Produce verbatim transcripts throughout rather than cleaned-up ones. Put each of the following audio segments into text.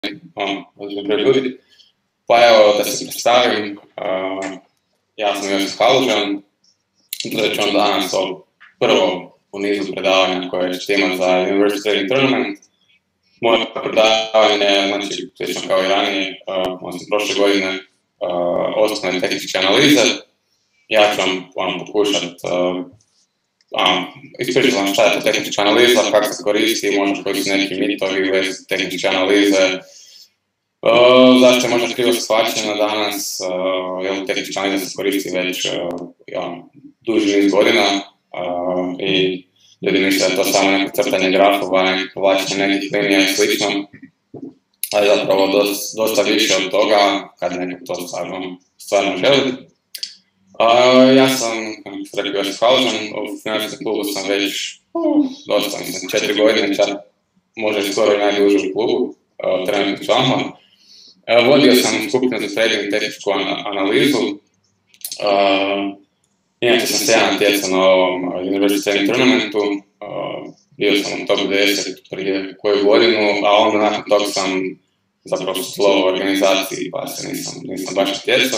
on, ozbiljno broj ljudi. Pa evo, da se predstavim, uh, ja sam Josip Halužan, držat ću vam danas o prvo u nizu predavanja koje ćete imati za University Trading Tournament. Moje predavanje, znači, slično kao i ranije, uh, odnosno prošle godine, uh, osnovne tehničke analize. Ja ću vam, vam pokušati uh, um, ispričati vam šta je to tehnička analiza, kako se koristi, možda koji su neki mitovi u vezi tehničke analize, uh, zašto je možda krivo shvaćena danas, uh, jer tehnička analiza se koristi već uh, ja, duži niz godina uh, i ljudi misle da je to samo neko crtanje grafova, neko povlačenje nekih linija i slično, ali zapravo dosta, dosta više od toga kad neko to stvarno, stvarno želi. Uh, ja sam, kako ste rekli, Josip Halužan, u financijskom klubu sam već uh, dosta, mislim, četiri godine, čak možda i skoro i najduže u klubu, uh, trenutno članova. Uh, vodio sam skupinu za trading i tehničku an- analizu. Uh, inače sam se ja natjecao na ovom uh, University Trading Tournamentu, uh, bio sam u top deset prije koju godinu, a onda nakon toga sam zapravo slovo u organizaciji, pa se nisam, nisam baš natjecao.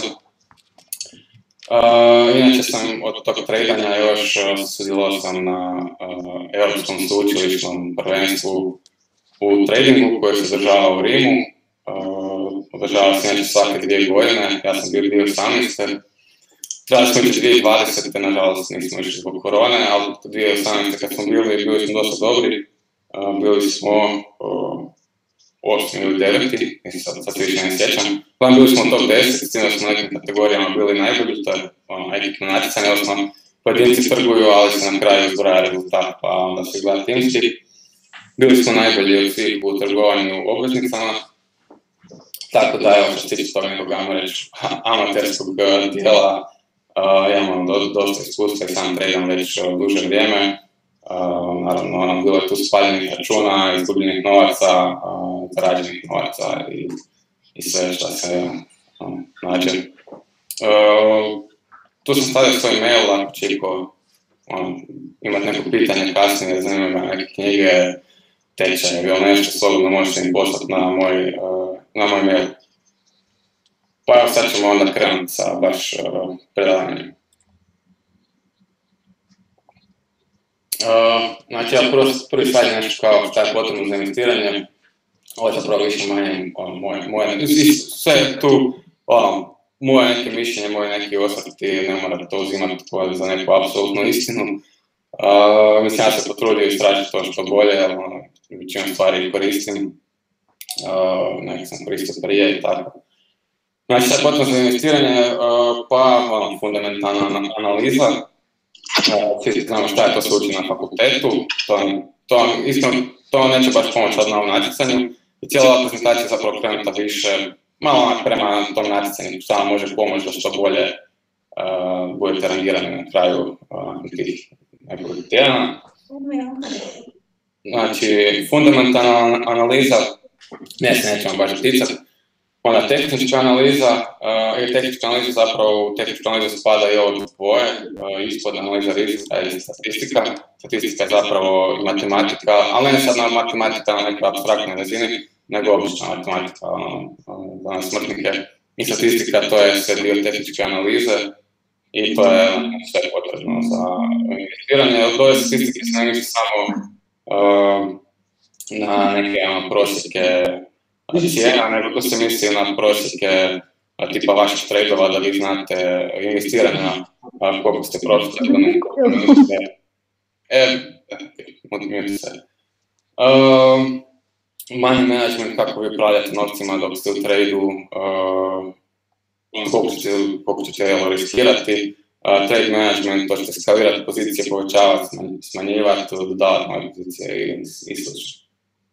Uh, inače sam od tog tradanja još uh, sudjelovao sam na uh, Europskom sveučilišnom prvenstvu u tradingu koje se održava u Rimu. Uh, održava se inače svake dvije godine, ja sam bio dvije tisuće osamnaeste. Trebali smo ići dvije tisuće dvadesete, nažalost nismo išli zbog korone, ali dvije tisuće osamnaeste kad smo bili, bili smo dosta dobri. Uh, bili smo uh, osmi ili deveti, sad, sad više ne sjećam. Uglavnom bili smo u top deset, s tim da smo u nekim kategorijama bili najbolji, to je ono, ekipno natjecanje, odnosno pojedinci trguju, ali se na kraju zbroja rezultat, pa onda se gleda timski. Bili smo najbolji od svih u trgovanju obveznicama, tako da evo što se tiče toga nekog, ajmo reći, amaterskog dijela, uh, ja imam do, dosta iskustva i sam tradam već uh, duže vrijeme. Uh, naravno, ono, bilo je tu spaljenih računa, izgubljenih novaca, uh, zarađenih novaca i, i sve što se uh, nađe. Uh, tu sam stavio svoj mail, ako će iko uh, imati neko pitanje kasnije, zanima ga neke knjige, tečaje, bilo nešto slobodno možete im poslati na moj, uh, na moj mail. Pa evo sad ćemo onda krenuti sa baš uh, predavanjem. Uh, znači, ja prvo, prvi slajd je nešto kao šta je potrebno za investiranje. Ovo je zapravo više manje ono, moje, moje, sve tu, ono, moje neke mišljenje, moje neki osvrti, ne morate to uzimati za neku apsolutnu istinu. Uh, mislim, ja se potrudio istražiti to što bolje, jer ono, većinu stvari koristim, uh, neki sam koristio prije i tako. Znači, šta je potrebno za investiranje, uh, pa ono, fundamentalna analiza. Svi znamo šta je to se uči na fakultetu, to, to, isto, to neće baš pomoći od novom natjecanju i cijela ova prezentacija je zapravo krenuta više malo prema tom natjecanju, šta vam može pomoći da što bolje uh, budete rangirani na kraju uh, tih nekoliko tjedana. Znači, fundamentalna analiza, ne se nećemo baš doticati. Onda tehnička analiza, uh, i tehnička analiza zapravo, u tehničku analizu spada i ovo dvoje, uh, ispod analiza rizika i statistika. Statistika je zapravo i matematika, ali ne sad na matematika na nekoj apstraktnoj razini, nego obična matematika, ono, za nas smrtnike. I statistika, to je sve dio tehničke analize i to je sve potrebno za investiranje. Od ove statistike se ne misli samo uh, na neke ono, prosjeke cijena, nego to se misli na prosjeke tipa vaših tradova da vi znate investiranja, koliko ste prošli, da ne mislite. E, odmijete se. Um, money management, kako vi upravljate novcima dok ste u tradu, uh, koliko ćete, koliko ćete jelo riskirati. Uh, trade management, to ćete skalirati pozicije, povećavati, smanjivati, dodavati nove pozicije i, i slično.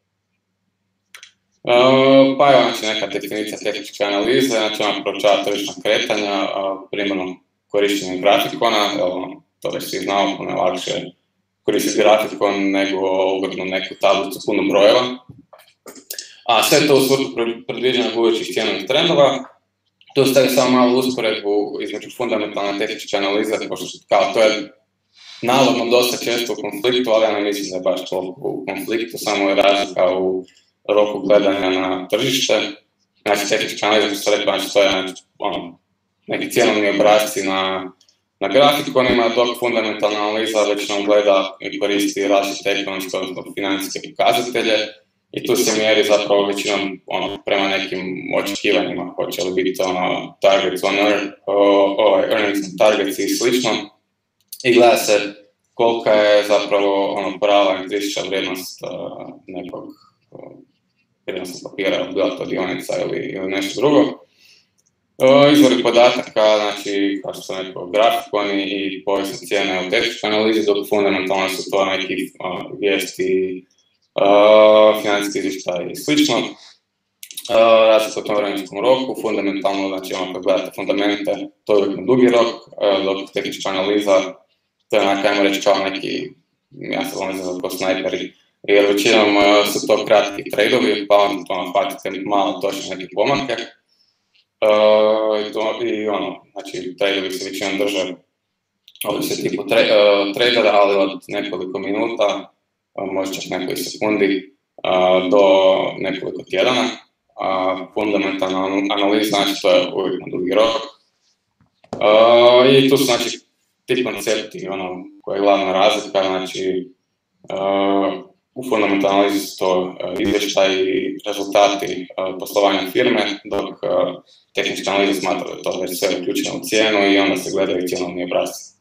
Uh, pa evo, znači neka definicija tehničke analize, znači ona proučava tržišna kretanja, uh, primjerno korištenjem grafikona, ono, to već svi znamo, puno je lakše koristiti grafikon nego ogromnu neku tablicu puno brojeva. A sve to u svrhu predviđanja budućih cjenovnih trendova. Tu stavi samo malu usporedbu između fundamentalne tehničke analize, pošto kao to je navodno dosta često u konfliktu, ali ja ne mislim da je baš toliko u konfliktu, samo je razlika u roku gledanja na tržište. Znači, tehnička analiza, što sam rekao, znači, to je znači, ono, neki cjenovni obrasci na, na grafikonima, dok fundamentalna analiza već nam gleda i koristi različite ekonomske, odnosno financijske pokazatelje i tu se mjeri zapravo većinom ono, prema nekim očekivanjima, hoće li biti ono, targets on earnings targets i slično. I gleda se kolika je zapravo ono, prava intrinzična vrijednost uh, nekog uh, vrijednostnog papira, bilo to dionica ili, ili nešto drugo. Uh, izvori podataka, znači, kao što sam rekao, grafikoni i povijesne cijene u tehničkoj analizi, dok fundamentalno su to neki uh, vijesti, uh, financijski izvještaj i slično. Uh, Razlika u tom vremenskom roku, fundamentalno, znači, ono, kad gledate fundamente, to je uvijek na dugi rok, uh, dok tehnička analiza, to je, ajmo reći, kao neki, ja se volim za kao snajperi, jer većinom uh, su to kratki tradeovi, pa onda to hvatite malo točno neke pomake. Uh, i, to, i ono, znači, tradeovi se većinom drže, ovisi tipu tra, uh, tradera, ali od nekoliko minuta, uh, možda čak nekoliko sekundi, uh, do nekoliko tjedana. Uh, fundamentalna analiza, znači, to je uvijek na dugi rok. Uh, I tu su, znači, ti koncepti, ono, koja je glavna razlika, znači, uh, u fundamentalnoj analizi su to uh, izvještaji i rezultati uh, poslovanja firme, dok uh, tehnička analiza smatra da je to već sve uključeno u cijenu i onda se gledaju cjenovni obrasci.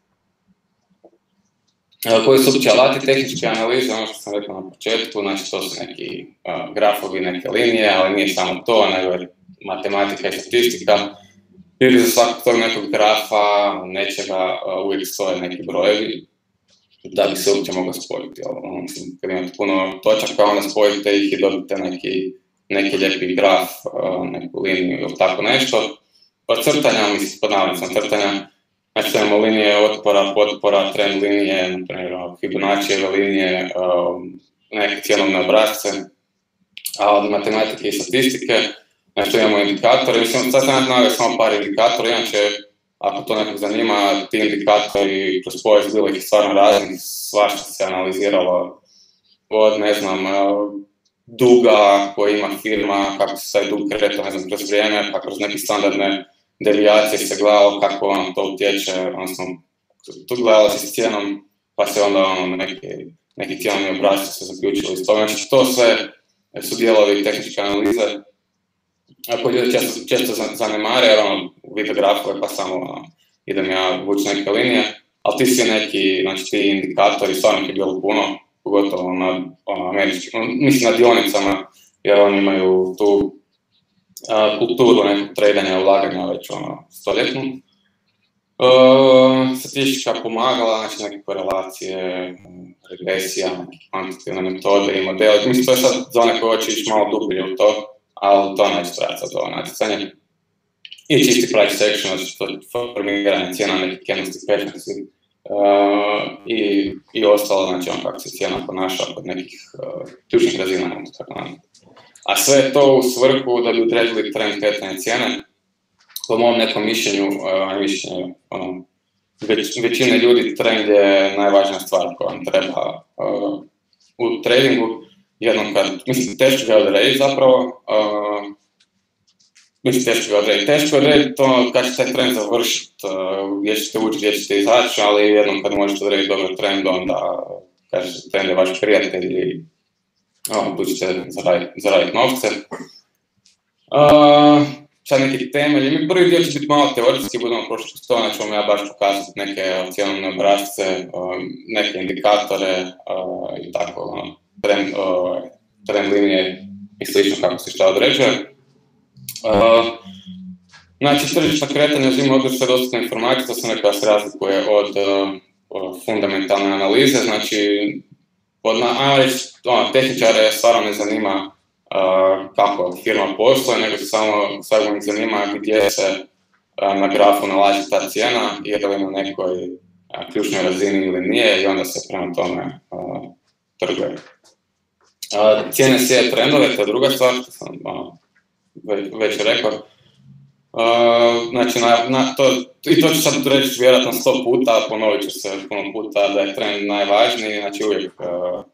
Uh, koji su uopće alati tehničke analize, ono što sam rekao na početku, znači to su neki uh, grafovi, neke linije, ali nije samo to, nego je matematika i statistika. Ili za svakog tog nekog grafa, nečega, uh, uvijek stoje neki brojevi, da bi se uopće moglo spojiti. Ono, kad imate puno točaka, onda spojite ih i dobite neki, neki lijepi graf, uh, neku liniju ili tako nešto. Od crtanja, mislim, pod navodnicom crtanja, znači imamo linije otpora, potpora, trend linije, naprimjer Fibonaccijeve linije, um, neke cjenovne obrasce, a od matematike i statistike, znači imamo indikatore. Mislim, sad sam naveo samo par indikatora, inače, ako to nekog zanima, ti indikatori kroz povijest bilo ih stvarno raznih, svašta se analiziralo od, ne znam, duga koji ima firma, kako se taj dug kretao, ne znam, kroz vrijeme, pa kroz neke standardne devijacije se gledalo kako ono to utječe, odnosno tu gledalo se s cijenom, pa se onda ono, neki, neki cijenovni obrasci se zaključili iz toga. Znači to sve su dijelovi tehničke analize, ako ljudi često, često zanemare, jer ono, vide grafove pa samo ono, idem ja vući neke linije, ali ti svi neki, znači ti indikatori, stvarno je bilo puno, pogotovo na ono, američkim, mislim na dionicama, jer oni imaju tu a, kulturu nekog tradanja, ulaganja već ono, stoljetnu. Uh, statistička pomagala, znači neke korelacije, regresija, neke kvantitativne metode i modele. Mislim, to je sad za one koje hoće ići malo dublje u to, ali to neće trajati za ovo natjecanje. I čisti price action, znači to formiranje cijena nekih candlestick patterns uh, i, i ostalo, znači on kako se cijena ponaša kod nekih uh, ključnih razina. A sve to u svrhu da bi odredili trend kretanja cijene. Po mom nekom mišljenju, uh, mišljenju um, već, većine ljudi trend je najvažnija stvar koja vam treba uh, u tradingu. Jednom kad, mislim, teško ga odrediti zapravo, uh, mislim, teško ga odrediti, teško ga odrediti to kad će taj trend završiti, uh, gdje ćete ući, gdje ćete izaći, ali jednom kad možete odrediti dobar trend, onda kažete trend je vaš prijatelj i uh, tu ćete zaraditi, zaraditi novce. Uh, sad neki temelji, prvi dio će biti malo teoretski, budemo prošli kroz to, znači vam ja baš pokazati neke cjenovne obrasce, uh, neke indikatore uh, i tako, ono. Trend, uh, trend linije i slično kako se šta određuje. Uh, znači, tržišna kretanja uzima obzir sve dostupne informacije, to sam rekao se razlikuje od uh, fundamentalne analize, znači, od ono, tehničare stvarno ne zanima uh, kako firma posluje, nego se samo stvarno ne zanima gdje se uh, na grafu nalazi ta cijena, je li na nekoj uh, ključnoj razini ili nije, i onda se prema tome uh, trguje. Uh, cijene sije trendove, to je druga stvar, što sam uh, već, već rekao. Uh, znači, na, na to, i to ću sad reći vjerojatno sto puta, ponovit ću se puno puta da je trend najvažniji, znači uvijek uh,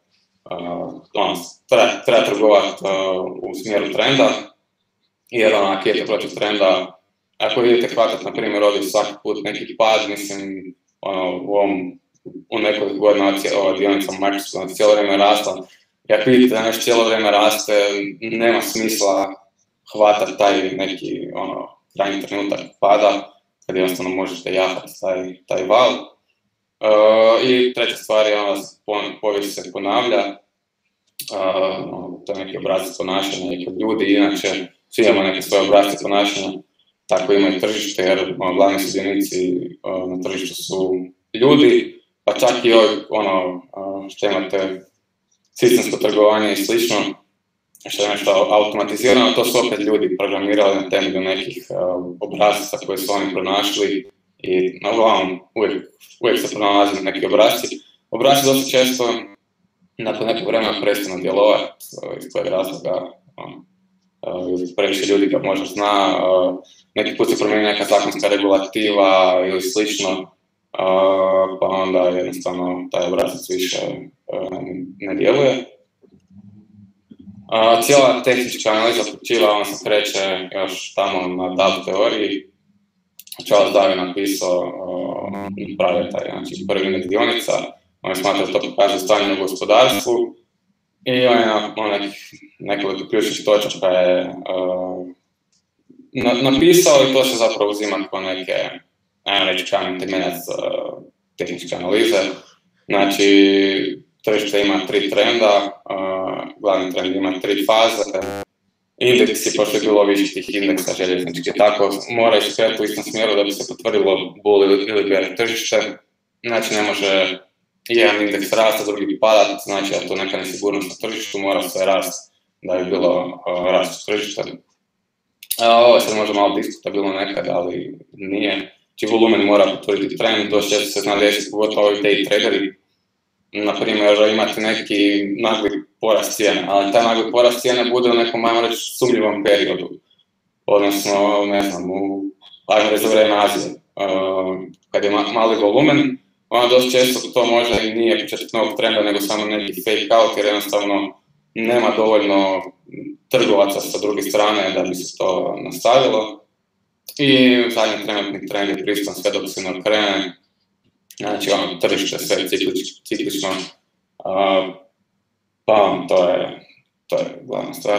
uh, on, treba, treba trgovati uh, u smjeru trenda, jer onak je protiv trenda. Ako vidite hvatati, na primjer, ovdje svaki put neki pad, mislim, ono, u ovom, u nekoliko godina ova dionica Microsoft cijelo vrijeme rasla. I ako vidite da nešto cijelo vrijeme raste, nema smisla hvatati taj neki, ono, krajnji trenutak pada, kad jednostavno možete jahati taj, taj val. Uh, I treća stvar je, ono, povijest se ponavlja, uh, to je neki obrazac ponašanja i kod ljudi, inače svi imamo neke svoje obrazce ponašanja, tako ima i tržište, jer ono, glavni sudionici uh, na tržištu su ljudi, pa čak i ono, uh, što imate sistemsko trgovanje i slično, što je nešto automatizirano, to su opet ljudi programirali na temelju nekih uh, obrazaca koje su oni pronašli i uglavnom uvijek, uvijek se pronalazi neki obrazci. Obrazci dosta često nakon nekog vremena prestanu djelovati, uh, iz kojeg razloga um, uh, previše ljudi ga možda zna, uh, neki put se promijeni neka zakonska regulativa ili slično, uh, pa onda jednostavno taj obrazac više uh, ne djeluje. Uh, cijela tehnička analiza počeva, ona se kreće još tamo na D A V teoriji. Charles Darwin je napisao uh, pravi taj, znači prvi indeks dionica, on je smatrao da to pokazuje stanje u gospodarstvu i on je on nekoliko ključnih točaka je uh, na, napisao i to se zapravo uzima kao neke, ajmo reći, kamen temeljac uh, tehničke analize. Znači, tržište ima tri trenda, uh, glavni trend ima tri faze, indeksi, pošto je bilo više tih indeksa željezničkih, tako mora ići krenuti u istom smjeru da bi se potvrdilo bull ili bear tržište. Znači, ne može jedan indeks rasta, drugi padat, znači da je to neka nesigurnost na tržištu, mora sve rast da bi bilo uh, rast tržišta. Uh, ovo se može malo diskutabilno nekad, ali nije. Či volumen mora potvrditi trend, dosta često se zna desiti, pogotovo ovi day traderi. Naprimjer, imate neki nagli porast cijene, ali taj nagli porast cijene bude u nekom, ajmo reći, sumnjivom periodu. Odnosno, ne znam, u, ajmo reći, za vrijeme Azije. Uh, kad je ma, mali volumen, onda dosta često to možda i nije početak novog trenda, nego samo neki fake out, jer jednostavno nema dovoljno trgovaca sa druge strane da bi se to nastavilo. I zadnji trenutni trend je pristan sve dok se ne okrene. Znači, ono, tržište sve ciklič, ciklično, uh, pa to je, to je glavna stvar.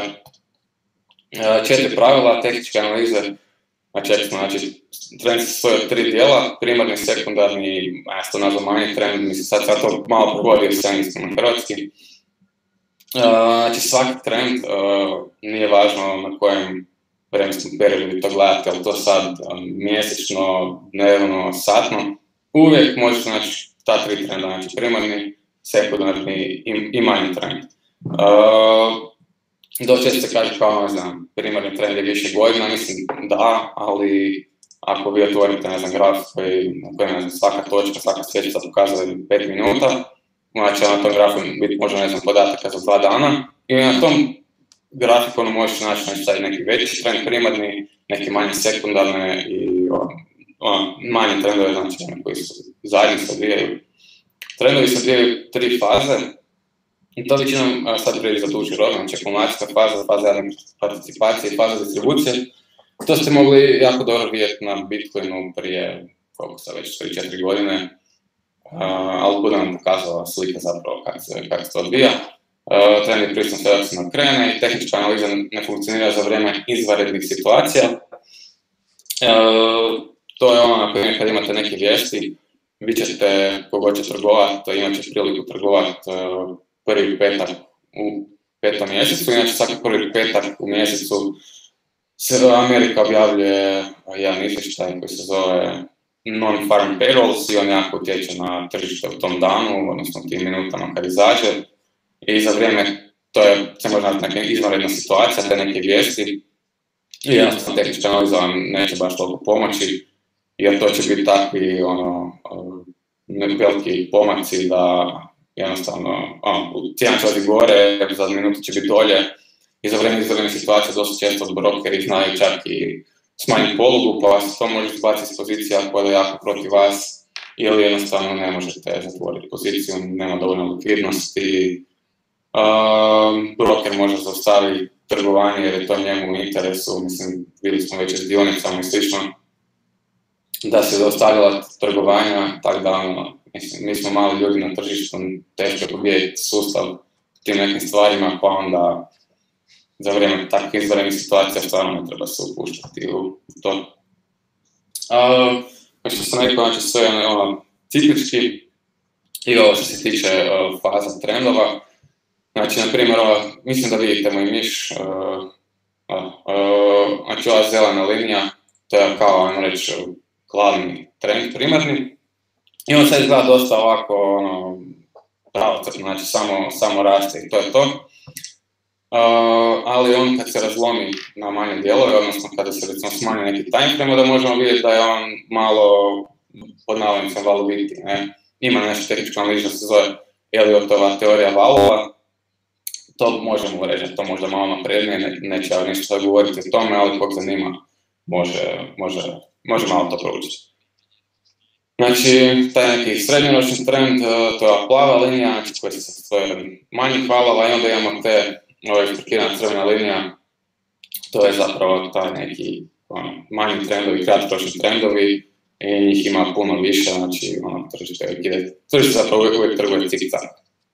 Uh, četiri pravila tehničke analize, znači, znači trend se stoji od tri dijela, primarni, sekundarni, ja sam to nazvao manji trend, mislim sad sad to malo provodio s engleskom na hrvatski. Uh, znači, svaki trend, uh, nije važno na kojem vremenskom periodu vi to gledate, ali to sad um, mjesečno, dnevno, satno, uvijek možete naći ta tri trenda, znači primarni, sekundarni i, i manji trend. Uh, Dosta često se kaže kao, ne znam, primarni trend je više godina, mislim da, ali ako vi otvorite, ne znam, graf koji, na kojem, ne znam, svaka točka, svaka svječica pokazuje pet minuta, znači na tom grafu biti možda, ne znam, podataka za dva dana i na tom grafikonu možete naći, znači, neki veći trend primarni, neki manji sekundarne i on, manje trendove, znači koji su zajedno se odvijaju. Trendovi se odvijaju tri faze i to većinom sad prije za duži rok, znači akumulacijska faza, faza participacije i faza distribucije. To ste mogli jako dobro vidjeti na Bitcoinu prije, koliko sad već, tri četiri godine, uh, ali bude nam pokazala slika zapravo kako se, kako se to odvija. Uh, trend je pristan sve dok se ne okrene i tehnička analiza ne funkcionira za vrijeme izvanrednih situacija. Uh, To je ono, na primjer, kad imate neke vijesti, vi ćete, kogod će trgovati, imat će priliku trgovati uh, prvi petak u petom mjesecu, inače svaki prvi petak u mjesecu se Amerika objavljuje jedan izvještaj koji se zove Non-Farm Payrolls i on jako utječe na tržište u tom danu, odnosno u tim minutama kad izađe. I za vrijeme, to je, se može naći neka izvanredna situacija, te neke vijesti, i jednostavno tehnička analiza vam neće baš toliko pomoći, jer to će biti takvi, ono, veliki pomaci da jednostavno, ono, cijena će odi gore, za minutu će biti dolje i za vrijeme izvanredne situacije dosta često brokeri znaju čak i smanjiti polugu, pa vas to može izbaciti iz pozicija koja je jako protiv vas ili jednostavno ne možete zatvoriti poziciju, nema dovoljno likvidnosti Uh, broker može zaustaviti trgovanje jer je to njemu u interesu, mislim, vidjeli smo već s dionicama i slično, da se zaustavila trgovanja, tako da, ono, mislim, mi smo mali ljudi na tržištu, teško je pobijediti sustav tim nekim stvarima, pa onda za vrijeme takvih izvanrednih situacija stvarno ne treba se upuštati u to. Uh, kao što sam rekao, znači sve je ono, ciklički i ovo što se tiče uh, faza trendova. Znači, na primjer, mislim da vidite moj miš, uh, uh, uh, znači ova zelena linija, to je kao, ajmo reći, glavni trend primarni. I on sad izgleda dosta ovako, ono, pravocrtno, znači samo, samo raste i to je to. Uh, ali on kad se razlomi na manje dijelove, odnosno kada se recimo smanji neki time frame, da možemo vidjeti da je on malo pod navodnicom valoviti, ne? Ima nešto tehnička analiza se zove Elliottova teorija valova. To možemo reći, to možda malo naprednije, ne, neće ja ništa govoriti o tome, ali kog zanima može, može, može malo to proučiti. Znači, taj neki srednjoročni trend, to je plava linija, znači koja se sastoji manjih valova i onda imamo te ove frkirana crvena linija, to je zapravo taj neki ono, manji trendovi, kratkoročni trendovi i njih ima puno više, znači ono, tržište, tržište zapravo uvijek, uvijek trguje cik-cak.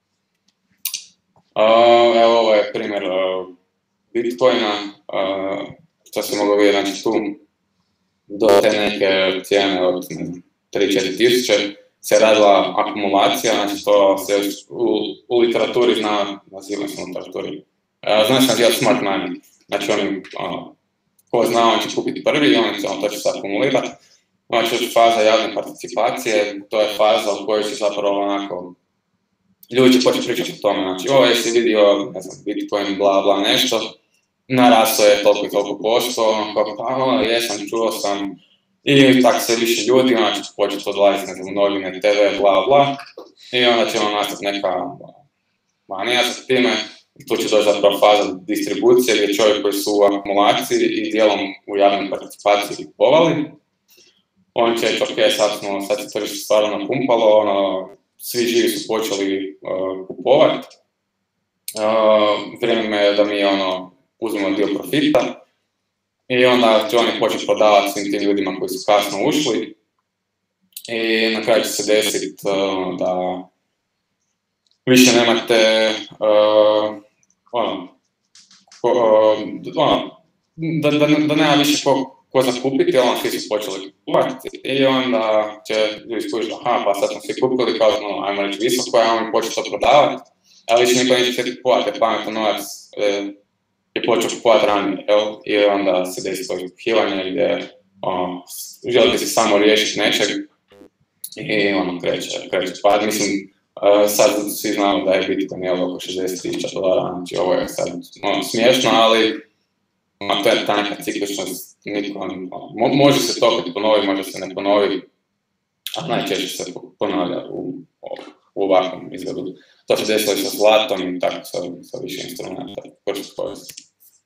Uh, evo ovo je primjer uh, Bitcoina, uh, što se moglo vidjeti, znači tu do te neke cijene od tri do četiri tisuće se radila akumulacija, znači to se u, u literaturi zna, nazivam se u literaturi, uh, znači naziva smart money, znači oni, uh, ko zna, on će kupiti prvi i on će, on to će se akumulirati. Znači faza javne participacije, to je faza u kojoj će zapravo onako ljudi će početi pričati o tome, znači ovo jesi vidio, ne znam, Bitcoin, bla bla nešto, narasao je toliko i toliko posto, kao pa ono, jesam, čuo sam, i tako se više ljudi, onda će početi odlaziti, ne znam, novine, te ve, bla bla, i onda će vam nastati neka manija za time, tu će doći zapravo faza distribucije, gdje čovjek koji su u akumulaciji i dijelom u javnoj participaciji kupovali, on će reći, ok, sad, smo, sad se tržište stvarno napumpalo, ono, svi živi su počeli uh, kupovati. Uh, vrijeme je da mi ono, uzmemo dio profita i onda će oni početi prodavati svim tim ljudima koji su kasno ušli i na kraju će se desiti uh, da više nemate uh, ono, ko, uh, ono, da, da, da nema više ko ko zakupiti, ono svi su počeli kupovati i onda će ljudi skužiti, aha, pa sad smo svi kupili, kao no, ajmo reći visoko, ajmo mi početi to prodavati, ali više niko neće htjeti kupovati, jer pametan novac e, je počeo kupovati ranije, jel? I onda se desi to izkuhivanje gdje ono, želite se samo riješiti nečeg i ono kreće, kreće pad. Mislim, uh, sad svi znamo da je Bitcoin jel, oko šezdeset tisuća dolara, znači ovo je sad ono, smiješno, ali ono, to je ta neka cikličnost. Niko, ono, može se to opet ponovi, može se ne ponovi, a najčešće se ponavlja u, u ovakvom izgledu. To se desilo sa zlatom i tako sa, sa više instrumenta koji se koristi.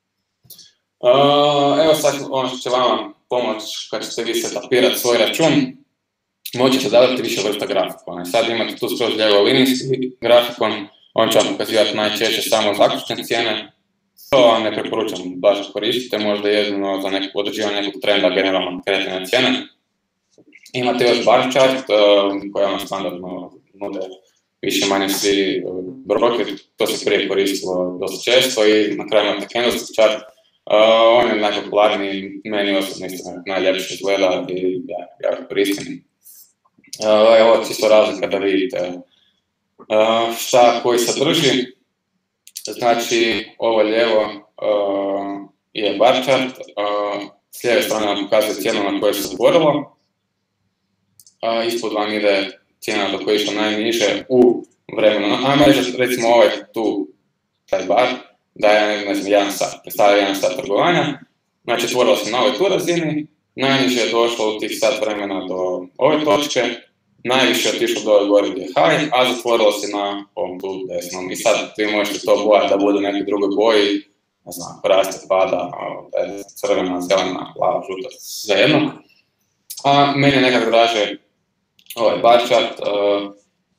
Uh, evo sad ono što će vama pomoći kad ćete vi setupirati svoj račun, moći će zadati više vrsta grafikona. Sad imate tu skroz lijevo linijski grafikon, on će vam pokazivati najčešće samo zaključne cijene. To vam ne preporučam baš koristite, možda jedino za neko određivanje nekog trenda generalno kretanja cijene. Imate još bar chart uh, koja vam standardno nude više manje svi brokeri, to se prije koristilo dosta često i na kraju imate candlestick chart. Uh, on je najpopularniji, meni osobno isto najljepše izgleda i ja, ja koristim. Uh, evo čisto razlika da vidite uh, šta koji sadrži. Znači, ovo lijevo uh, je bar chart, uh, s lijeve strane vam pokazuje cijenu na kojoj se zatvorilo, uh, ispod vam ide cijena do koje je išla najniže u vremenu. Ajmo reći, recimo ovaj tu, taj bar, daje, ne znam, jedan sat, predstavlja jedan sat trgovanja, znači otvorilo se na ovoj tu razini, najniže je došlo u tih sat vremena do ove točke, najviše je otišlo dole gore gdje je high, a zatvorilo se na ovom tu desnom. I sad vi možete to bojati da bude u nekoj drugoj boji, ne znam, raste, pada, crvena, zelena, plava, žuta, svejedno. A meni je nekako draže ovaj bar chart, uh,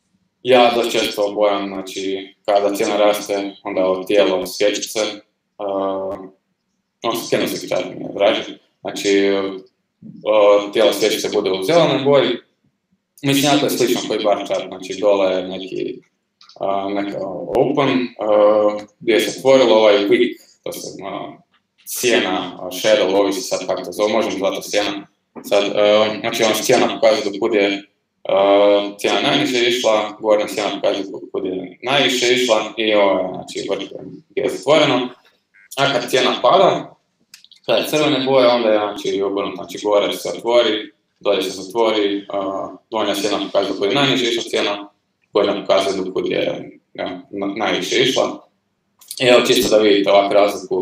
ja dosta često obojam, znači, kada cijena raste, onda ovo tijelo svječice, uh, no, candlestick chart mi je draži, znači, uh, tijelo svječice bude u zelenoj boji, mislim, jako je slično koji bar chart, znači, dole je neki, uh, neka open, uh, gdje se otvorilo ovaj wick, to se, uh, sjena, uh, shadow, ovisi sad kako to zove, možemo zvati sjena, sad, uh, znači, on sjena pokazuje do kud je Uh, cijena najniže išla, gornja cijena pokazuje kud je najviše išla i ovo je, znači, vrh je zatvoreno. A kad cijena pada, kada je crvene boje, onda je, znači, obrnuto, znači, gore se otvori, dolje se zatvori, uh, donja cijena pokazuje kud je najniže išla cijena, gornja pokazuje do kud je ja, najviše išla. I evo, čisto da vidite ovakvu razliku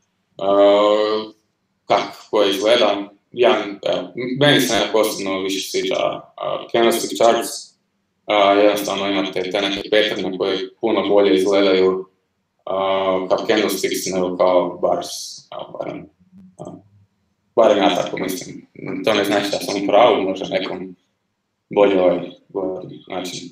uh, kako izgleda. Ja, evo, meni se nekako osobno više sviđa uh, candlestick charts, uh, jednostavno imate te neke patterne koje puno bolje izgledaju uh, kao candlesticks nego kao bars, uh, barem, uh, barem ja tako mislim. To ne znači da sam u pravu, možda nekom bolje ovaj godin način.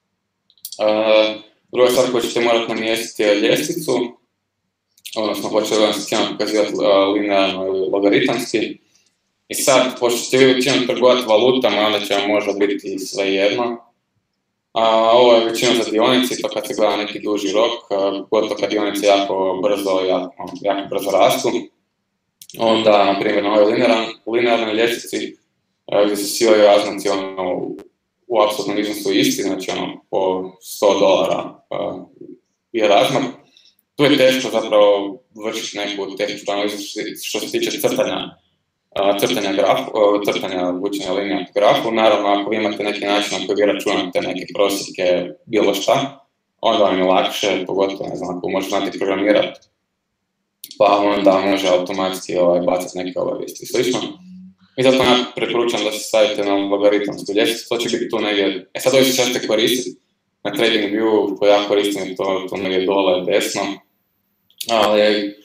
Uh, druga stvar koju ćete morati namjestiti je ljestvicu, odnosno hoće li vam se cijena pokazivati uh, linearno ili logaritamski. I sad, pošto ćete vi većinom trgovati valutama, onda će vam možda biti sve jedno. A, ovo je većinom za dionice, to kad se gleda neki duži rok, gotovo kad dionice jako brzo, jako, jako brzo rastu. Onda, na primjer, na ovoj linearnoj ljestvici, gdje su svi ovi razmaci ono, u apsolutnom iznosu isti, znači ono, po sto dolara uh, je razmak. Tu je teško zapravo vršiti neku tehničku analizu što se tiče crtanja crtanja grafu, crtanja vučenja linija po grafu. Naravno, ako vi imate neki način na koji vi računate neke prosjeke bilo šta, onda vam je lakše, pogotovo, ne znam, ako možete znati programirati, pa onda može automatski ovaj, bacati neke obavijesti i slično. I zato ja preporučam da se stavite na logaritamsku ljestvicu, to će biti tu negdje, e sad ovdje se ćete koristiti, na TradingView koji ja koristim je to, to negdje dole desno, ali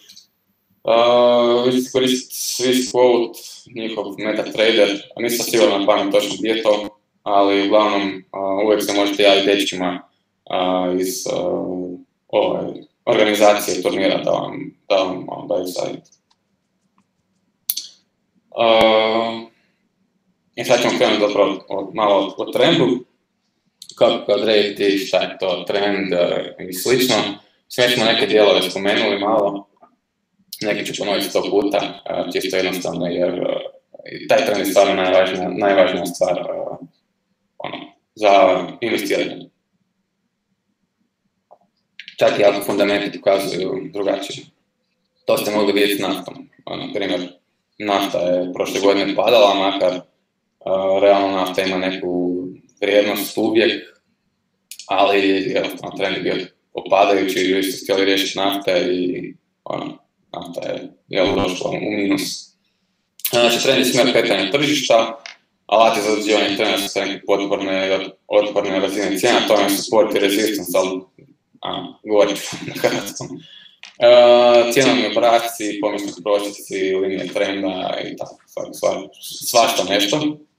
Uh, vi ćete koristiti Swiss Quote, njihov MetaTrader, a nisam siguran na pamet točno gdje je to, ali uglavnom uh, uvijek se možete javiti dečkima uh, iz uh, ove organizacije turnira da vam, da vam um, daju savjet. Uh, I sad ćemo krenuti dobro od, malo o trendu, kako odrediti šta je to trend uh, i slično. Sve smo neke dijelove spomenuli malo. Neki ću ponoviti sto puta, čisto jednostavno jer taj trend je stvarno najvažnija, najvažnija stvar ono, za investiranje. Čak i ako fundamenti pokazuju drugačije. To ste mogli vidjeti s naftom. Na primjer, nafta je prošle godine padala, makar uh, realno nafta ima neku vrijednost uvijek, ali jednostavno trend je bio opadajući i ljudi su htjeli riješiti nafte i ono, nafta je jel, došla u minus. Znači, trend je smjer kretanja tržišta, alati za određivanje trenda su neke potporne, otporne razine cijena, to je support i resistance, ali a, govorit ću na hrvatskom. Uh, Cijenovni obrasci, pomisni prosjeci, linije trenda i tako, sva, svašta nešto.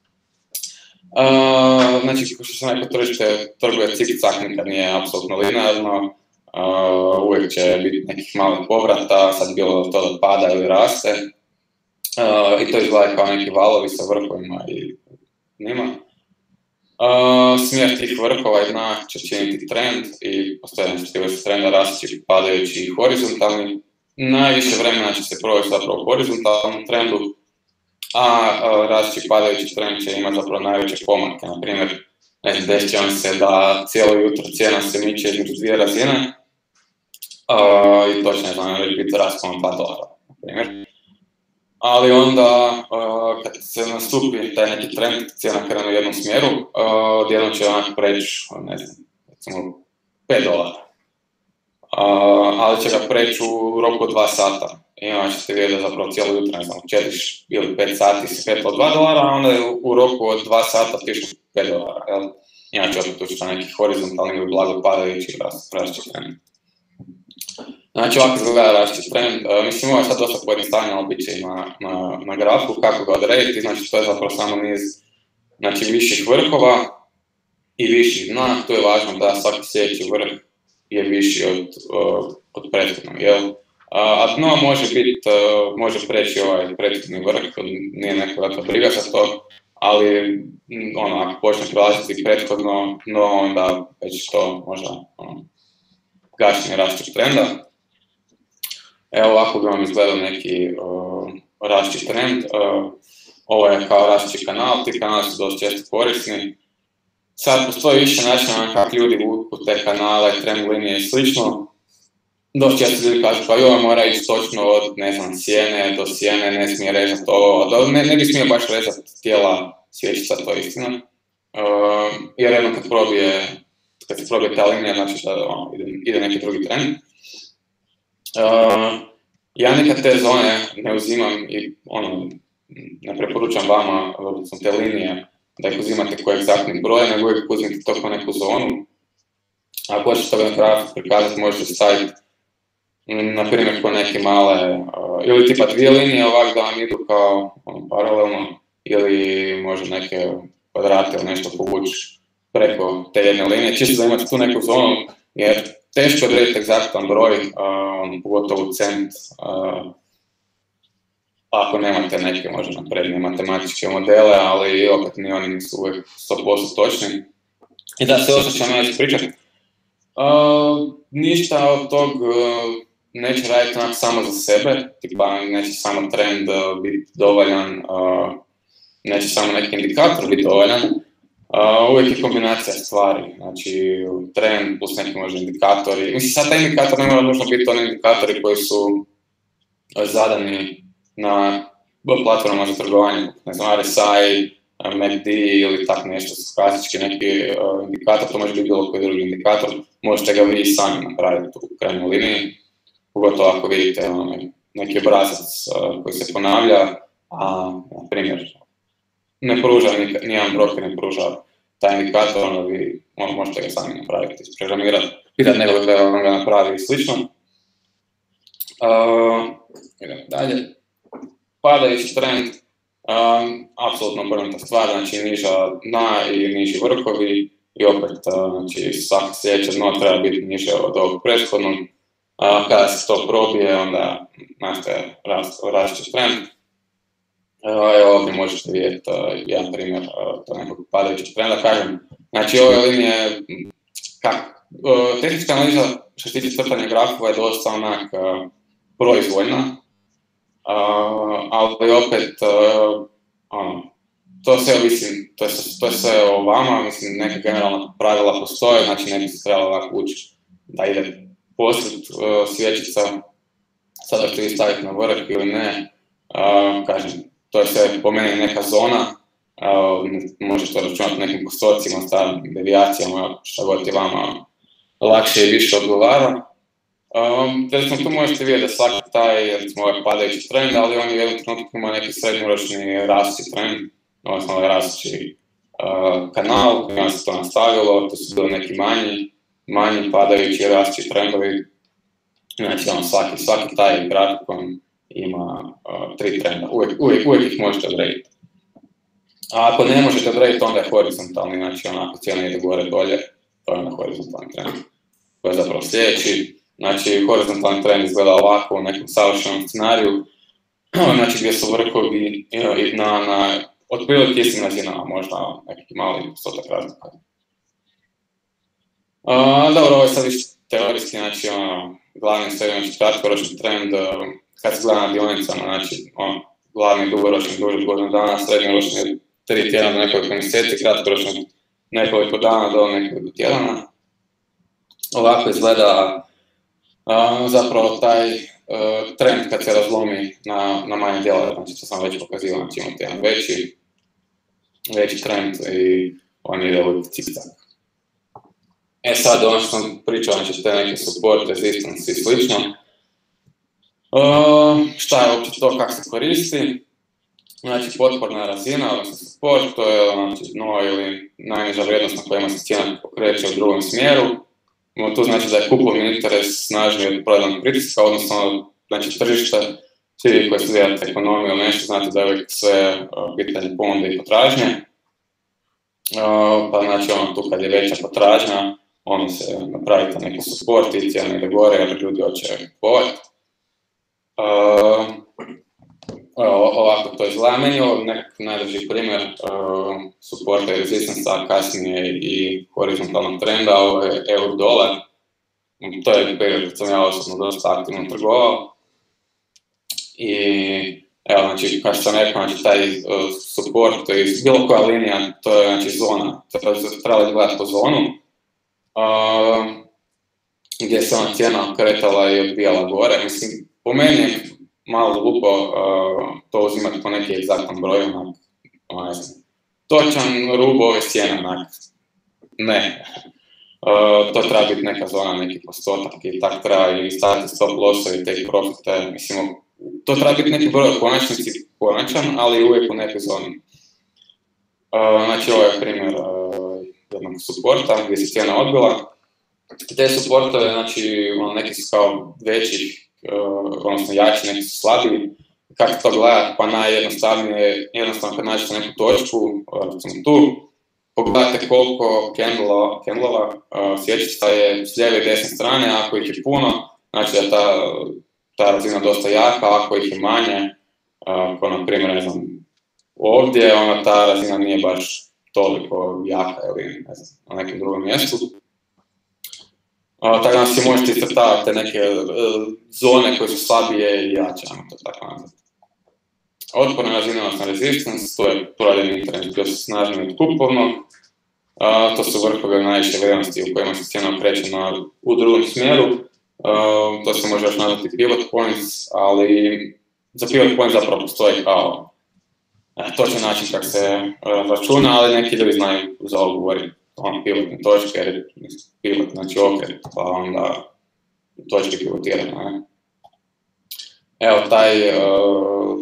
Uh, znači, kao što sam rekao, tržište trguje cik-cak, nikad nije apsolutno linearno. Uh, uvijek će biti nekih malih povrata, sad bilo to da pada ili raste. Uh, I to izgleda kao neki valovi sa vrhovima i njima. Uh, smjer tih vrhova i dna će činiti trend i postoje nešto vrste trenda rastući, padajući i horizontalni. Najviše vremena će se provesti zapravo u horizontalnom trendu, a uh, rastući padajući trend će imati zapravo najveće pomake. Naprimjer, ne znam, desit će vam se da cijelo jutro cijena se miče između dvije razine uh, i to će, ne znam, biti raspon dva dolara, naprimjer. Ali onda, uh, kad se nastupi taj neki trend, cijena krene u jednom smjeru, uh, odjednom će onak preći, ne znam, recimo pet dolara. Uh, ali će ga preći u roku od dva sata. I onda ćete vidjeti da zapravo cijelo jutro, ne znam, četiri ili pet sati se kretilo dva dolara, a onda je u roku od dva sata otišlo pet dolara. Jel? Inače opet ući na neki horizontalni ili blago padajući različit trend. Znači ovako izgleda različit trend, uh, mislim ovo je sad dosta pojednostavljeno običaj na, na, na grafu, kako ga odrediti, znači to je zapravo samo niz znači, viših vrhova i viši dna, to je važno da svaki sljedeći vrh je viši od, od prethodnog, jel? A dno može biti, može preći ovaj prethodni vrh, nije neka velika briga za to, ali ono, ako počne prelaziti prethodno dno, onda već to možda ono, gašenje rastućeg trenda. Evo ovako bi vam izgledao neki uh, rastući trend. Uh, ovo je kao rastući kanal, ti kanali su dosta često korisni. Sad postoji više načina kako ljudi vuku te kanale, trend linije i slično. Dosta često ljudi kažu pa joj mora ići točno od, ne znam, sjene do sjene, ne smije rezati ovo, ne, ne bi smije baš rezati tijela svječica, to je istina. Uh, jer jedno kad probije, kad se probije ta linija, znači da ono, ide, ide neki drugi trend. Uh, ja nikad te zone ne uzimam i ono, ne preporučam vama odnosno te linije da ih uzimate kao egzaktni broj, nego uvijek uzmite to kao neku zonu. Ako hoćete to na kraju prikazati, možete staviti na primjer kao neke male, uh, ili tipa dvije linije ovak da vam idu kao ono, paralelno, ili možda neke kvadrate ili nešto povući preko te jedne linije, čisto da imate tu neku zonu, jer teško je odrediti egzaktan broj, uh, pogotovo u cent, uh, ako nemate neke možda napredne matematičke modele, ali opet ni oni nisu uvijek sto posto točni. I da se osjećam ja ću pričati. Uh, ništa od tog uh, neće raditi onak samo za sebe, tipa neće samo trend uh, biti dovoljan, uh, neće samo neki indikator biti dovoljan. Uh, uvijek je kombinacija stvari, znači trend plus neki možda indikatori. Mislim, sad taj indikator ne mora nužno biti oni indikatori koji su zadani na platformama za trgovanje, ne znam, R S I, M A C D ili tak nešto, klasički neki uh, indikator, to može biti bilo koji drugi indikator, možete ga vi sami napraviti u krajnjoj liniji, pogotovo ako vidite ono, neki obrazac uh, koji se ponavlja, a na primjer ne pruža, nijedan broker ne pruža taj indikator, onda vi ono, možete ga sami napraviti, isprogramirati, pitati nekog da vam ga napravi i slično. Uh, idemo dalje. Padajući trend, um, apsolutno obrnuta stvar, znači niža dna i niži vrhovi i opet uh, znači, svaka sljedeća dno treba biti niže od ovog prethodnog. Uh, kada se to probije, onda nastaje različit trend. Uh, evo ovdje možete vidjeti uh, jedan primjer uh, to nekog padajućeg trenda. Kažem, znači ove linije, kak, uh, tehnička analiza što se tiče crtanja grafova je dosta onak uh, proizvoljna. Uh, ali opet, uh, ono, to sve ovisi, to je, to je sve o vama, mislim, neka generalna pravila postoje, znači ne bi se trebalo ovako ući da ide posred uh, svječica, sada ću ih staviti na vrh ili ne, uh, kažem, to je sve po meni neka zona, uh, možete računati nekim postocima, stavim devijacijama, šta god je vama lakše i više odgovara. Um, recimo, tu možete vidjeti da svaki taj, recimo, ovaj padajući trend, ali on je u jednom trenutku ima neki srednjoročni rastući trend, odnosno ovaj rastući uh, kanal, koji se to nastavilo, to su bili neki manji, manji padajući rastući trendovi, znači on, svaki, svaki taj grafikon ima uh, tri trenda, uvijek, uvijek, uvijek ih možete odrediti. A ako ne možete odrediti, onda je horizontalni, znači onako cijena ide gore dolje, to je onda horizontalni trend, koji je zapravo sljedeći. Znači, horizontalni trend izgleda ovako u nekom savršenom scenariju, znači gdje su vrhovi i dna na otprilike istim razinama, možda neki mali postotak razlika. Uh, dobro, ovo je sad više teorijski, znači ono, glavni srednjoročni kratkoročni trend, uh, kad se gleda na dionicama, znači ono, glavni dugoročni duže godinu dana, srednjoročni tri tjedna do nekoliko mjeseci, kratkoročni nekoliko dana do nekoliko tjedana. Ovako izgleda Uh, zapravo taj uh, trend kad se razlomi na, na manje dijelove, znači što sam već pokazivao, znači imate jedan veći, veći trend i on ide u cikcak. E sad, ono što sam pričao, znači te neke support, resistance i slično. Uh, šta je uopće to, kako se koristi? Znači potporna razina, odnosno support, to je znači, dno ili najniža vrijednost na kojima se cijena pokreće u drugom smjeru. To znači da je kupovni interes snažniji od prodajnog pritiska, odnosno znači, tržište, svi koji studirate ekonomiju ili nešto, znate da je uvijek sve pitanje ponude i potražnje. Uh, pa znači ono, tu kad je veća potražnja, onda se napravite neki support i cijena ide gore jer ljudi hoće kupovati. Uh, ovako to izgleda. Meni je ovo nek najdraži primjer uh, supporta i rezistansa, kasnije i horizontalnog trenda, ovo je euro dolar. To je period kad sam ja osobno dosta aktivno trgovao. I evo, znači, kao što sam rekao, znači, taj uh, support, to je bilo koja linija, to je znači zona, trebalo gledati po zonu, uh, gdje se ona cijena kretala i odbijala gore. Mislim, po meni je malo glupo uh, to uzimati po neki egzaktan broj, onak, ne znam, točan rub ove cijene, onak, ne. Uh, to treba biti neka zona, neki postotak i tak treba i staviti stop lossove i take profite, mislim, to treba biti neki broj u konačnici konačan, ali uvijek u nekoj zoni. Uh, znači, ovo je primjer uh, jednog supporta gdje se cijena odbila. Te supportove, znači, ono, neki su kao veći, uh, odnosno jači, neki su slabiji. Kako to gledati? Pa najjednostavnije, jednostavno kad nađete neku točku, recimo tu, pogledajte koliko candlova, uh, svječica je s lijeve i desne strane, ako ih je puno, znači da je ta, ta razina dosta jaka, ako ih je manje, uh, kao na primjer, ne znam, ovdje, ona ta razina nije baš toliko jaka ili ne znam, na nekom drugom mjestu. Uh, tako da si možete iscrtavati te neke uh, zone koje su slabije i jače, to tako nazvati. Otporna razina, odnosno resistance, to je prodajni internet bio su snažniji od kupovnog. Uh, to su vrhove najviše vrijednosti u kojima se cijena kreće na, u drugom smjeru. Uh, to se može još nazvati pivot points, ali za pivot point zapravo postoji kao uh, točan način kako se uh, računa, ali neki ljudi znaju za ovo govoriti on pivotne točke, jer pivot znači okret, pa onda točke pivotirane. Ne? Evo taj, uh,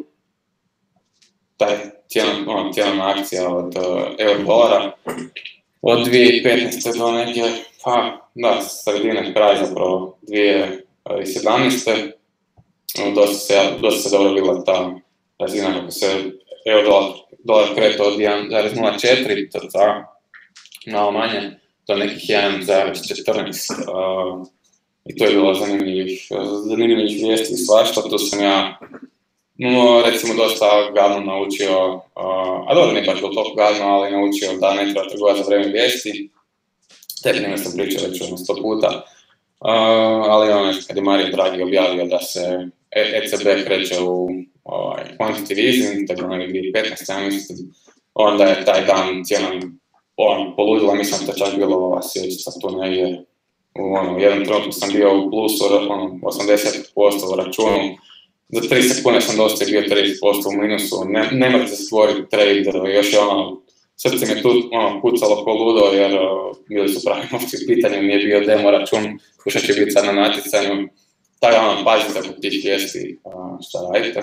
taj cijena, cijena akcija od uh, euro dolara od dvije tisuće petnaeste do negdje, pa da, sredine, kraj zapravo dvije tisuće sedamnaeste. Dosta se, dosta se dobro bila ta razina kako se euro dolar, dolar kretao od jedan zarez nula četiri, malo manje, do nekih jedan zarez četrnaest. Uh, I to je bilo zanimljivih, zanimljivih vijesti i svašta, tu sam ja no, recimo dosta gadno naučio, uh, a dobro nije baš bilo toliko gadno, ali naučio da ne treba trgovati za vrijeme vijesti. Te primjer sam pričao već ono sto puta, uh, ali ono kad je Mario Draghi objavio da se E C B kreće u uh, quantitative easing, tako na dvije tisuće petnaeste. Ja mislim, onda je taj dan cijena on, poludila, mislim da čak bilo ova sjećica tu negdje. U ono, jednom trenutku sam bio u plusu, ono, osamdeset posto u računu. Za tri sekunde sam dosta bio trideset posto u minusu, ne, ne morate se stvoriti trade, još je ono, srce mi je tu ono, pucalo ko ludo jer uh, bili su pravi novci u pitanju, nije bio demo račun, što će biti sad na natjecanju. Tako da ono, pazite kod tih vijesti uh, šta radite.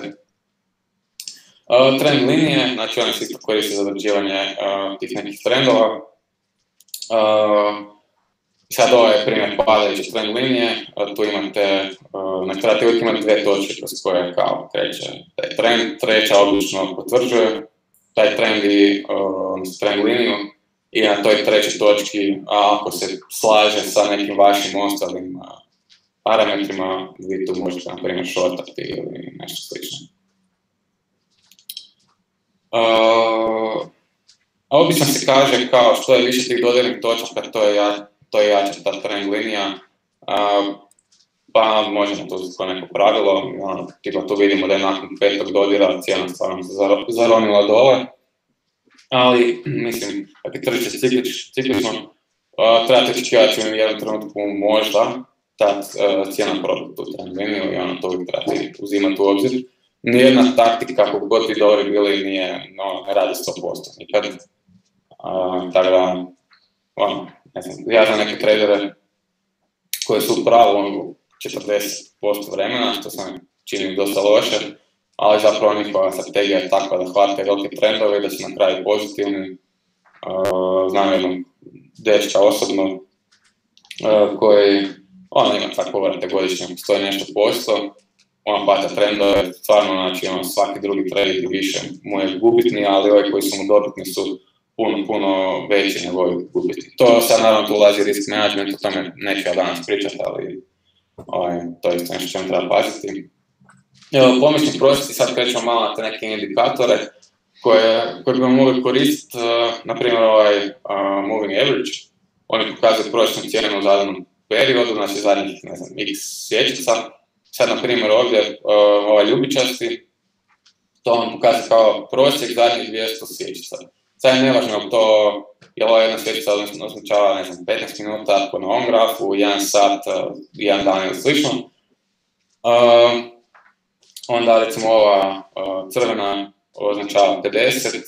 Uh, trend linije, znači one se isto koriste za određivanje uh, tih nekih trendova. Uh, Sad ovo je primjer padajuće trend linije, tu imate, na kraju uvijek imate dvije točke kroz koje kao kreće taj trend, treća obično potvrđuje taj trend i uh, trend liniju i na toj trećoj točki, a ako se slaže sa nekim vašim ostalim uh, parametrima, vi tu možete na primjer shortati ili nešto slično. Uh, a obično se kaže kao što je više tih dodirnih točaka, to je ja to je jača ta trend linija, uh, pa možemo to uzeti kao neko pravilo, ono, tipa tu vidimo da je nakon petog dodira cijena stvarno se zaronila dole, ali mislim, ako je tržište ciklič, ciklično, uh, trebate očekivati u jednom trenutku možda ta uh, cijena probiti tu trend liniju i ono to uvijek trebate uzimati u obzir. Nijedna taktika, kako god ti dobri bili, nije, no, ne radi sto posto nikad, uh, tako da, ono, ne znam, ja znam neke tradere koje su u pravu četrdeset posto vremena, što se čini dosta loše, ali zapravo njihova strategija je takva da hvate velike trendove i da su na kraju pozitivni. Uh, znam jednog dečka osobno uh, koji, ono ima tako vrate godišnje, stoji nešto posto, on hvata trendove, stvarno znači on svaki drugi trade više mu je gubitni, ali ovi koji su mu dobitni su puno, puno veći nego gubiti. To sad naravno tu ulazi risk management, o tome neću ja danas pričati, ali ovaj, to je isto nešto čemu treba paziti. Pomoćni prosjeci, sad krećemo malo na te neke indikatore koje, koje bi mogli koristiti, uh, na primjer ovaj uh, moving average, oni pokazuju prosječnu cijenu u zadanom periodu, znači zadnjih, ne znam, x sjećica. Sad, na primjer, ovdje uh, ovaj ljubičasti, to vam pokazuje kao prosjek zadnjih dvjesto sjećica. Sad je nevažno to, je li ova jedna sjećica označava, ne znam, petnaest minuta, ako na ovom grafu, jedan sat, uh, jedan dan ili slično. Uh, onda, recimo, ova uh, crvena označava pedeset,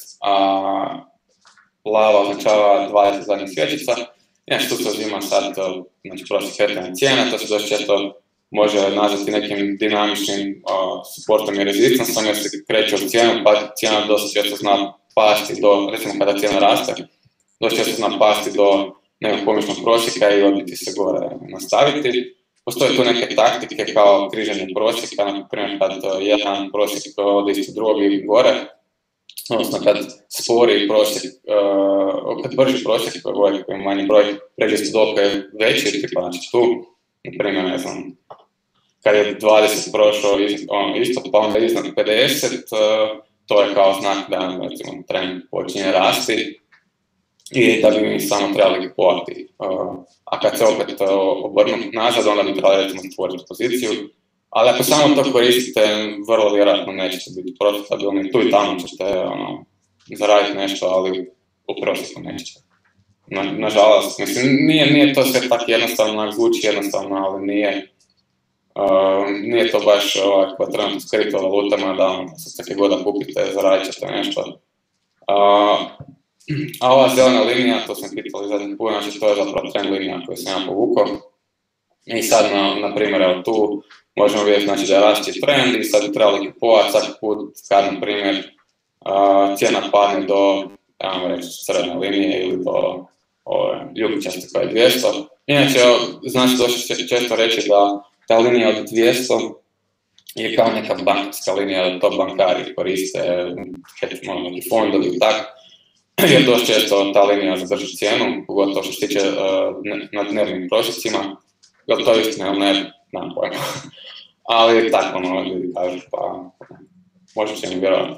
a plava označava dvadeset zadnjih svječica. Inače, tu se uzima sad, znači, prosjek kretanja cijena, to se dosta često može nazvati nekim dinamičnim uh, supportom i rezistansom, jer se kreće od cijenu, pa cijena dosta često zna pasti do, recimo kada cijena raste, dosta često zna pasti do nekog pomičnog prosjeka i odbiti se gore nastaviti. Postoje tu neke taktike kao križanje prosjeka, na primjer kad jedan prosjek ode isto drugi gore, odnosno kad spori prosjek, uh, kad brži prosjek koji je manji broj pređe isto dok je veći, tipa znači tu, na primjer, ne znam, kad je dvadeset prošao isto, pa onda iznad pedeset, uh, to je kao znak da, recimo, trend počinje rasti i da bi mi samo trebali kupovati. Uh, a kad se opet uh, obrnu nazad, onda bi trebali, recimo, stvoriti poziciju. Ali ako samo to koristite, vrlo vjerojatno nećete biti profitabilni. Tu i tamo ćete ono, zaraditi nešto, ali u prosjeku nećete. Na, nažalost, mislim, nije, nije to sve tako jednostavno, zvuči jednostavno, ali nije, uh, nije to baš ovako trenutno s kriptovalutama da ono, sa svake god kupite, zaradit ćete nešto. Uh, a ova zelena linija, to sam pitali zadnji put, znači to je zapravo trend linija koju sam ja povukao. I sad, na, na primjer, evo tu možemo vidjeti, znači, da je rasti trend i sad bi trebali kupovati svaki put kad, na primjer, uh, cijena padne do, ajmo reći, crvene linije ili do ljubičaste koja je dvjesto. Inače, znači došli često reći da ta linija od dvjesto je kao neka bankarska linija, da to bankari koriste, neki fondovi i tako, jer dosta često ta linija zadrži cijenu, pogotovo što se tiče uh, na dnevnim prosjecima, jer to je istina, ne, nemam pojma. Ali tako, ono, ljudi kažu, pa možda će mi vjerovati.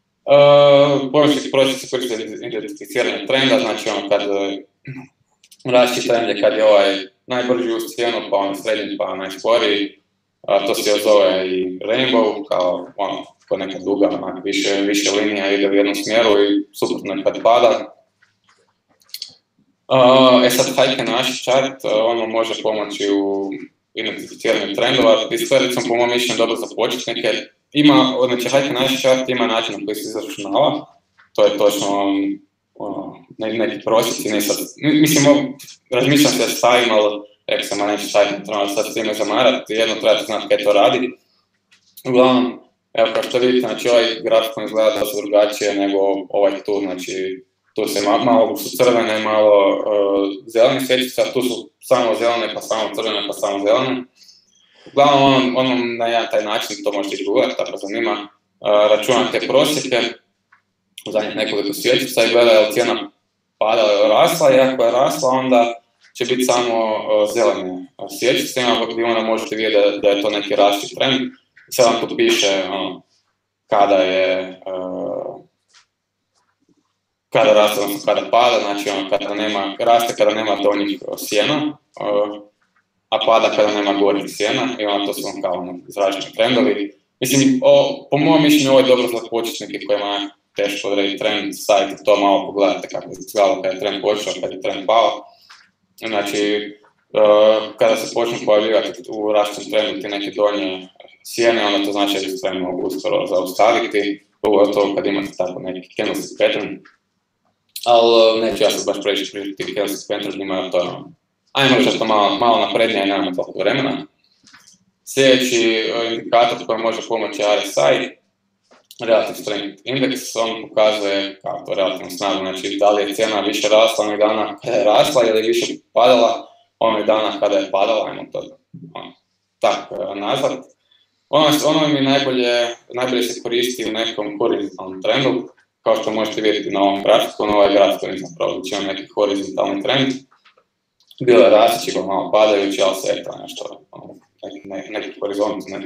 Uh, Pomoćni prosjeci koriste identificiranje trenda, znači ono kad uh, rašći trend je kad je ovaj najbrži uz cijenu, pa ono srednji, pa najsporiji, uh, to se zove i rainbow, kao ono, kod neka duga, onak, više, više linija ide u jednom smjeru i suprotno kad pada. Uh, e sad, Heiken naš chart, uh, ono može pomoći u identificiranju trendova, i sve, recimo, po mojom mišljenju dobro započeti neke. Ima, znači, Heiken naš chart ima način na koji se izračunava, to je točno ono, neki prosjeci, ne sad, mislim, razmišljam se da stavim, ali rekao sam, a neću staviti, trebamo sad s time zamarati, jedno trebate znati kaj to radi. Uglavnom, evo kao što vidite, znači ovaj grafikon izgleda dosta drugačije nego ovaj tu, znači tu se ma, malo su crvene, malo uh, zelene svječice, tu su samo zelene, pa samo crvene, pa samo zelene. Uglavnom, on, on na jedan taj način, to možete izgledati, tako zanima, uh, računate prosjeke u zadnjih nekoliko svječica i gleda je li cijena padala ili rasla, i ako je rasla, onda će biti samo uh, zelene svječice, gdje onda možete vidjeti da, da je to neki rasti trend. Sad vam tu piše ono, kada je, uh, kada raste, odnosno kada pada, znači ono, kada nema, raste kada nema donjih sjena, uh, a pada kada nema gornjih sjena, i onda to su ono, kao ono, izraženi trendovi. Mislim, o, po mojom mišljenju ovo je dobro za početnike kojima je teško odrediti trend, stavite to malo, pogledajte kako je izgledalo kada je trend počeo, kada je trend pao. Znači, uh, kada se počnu pojavljivati u rastućem trendu ti neke donje sjene, onda to znači da se trend mogu uskoro zaustaviti, pogotovo kad imate tako neki candlestick pattern. Ali neću ja se baš preći pričati candlestick patternima, jer to je ono, ajmo reći to malo, malo naprednije i nemamo toliko vremena. Sljedeći indikator koji može pomoći R S I, Relative Strength Index, on pokazuje kako to relativno snagu, znači da li je cijena više rasla onih dana kada je rasla ili više padala onih dana kada je padala, ajmo to on, tako nazvat. Ono, ono mi najbolje, najbolje se koristi u nekom horizontalnom trendu, kao što možete vidjeti na ovom grafiku, na ovaj grafik nisam probao, ćemo neki horizontalni trend. Bilo je rastući, malo padajući, ali se eto nešto, neki, ne, neki horizont, ne.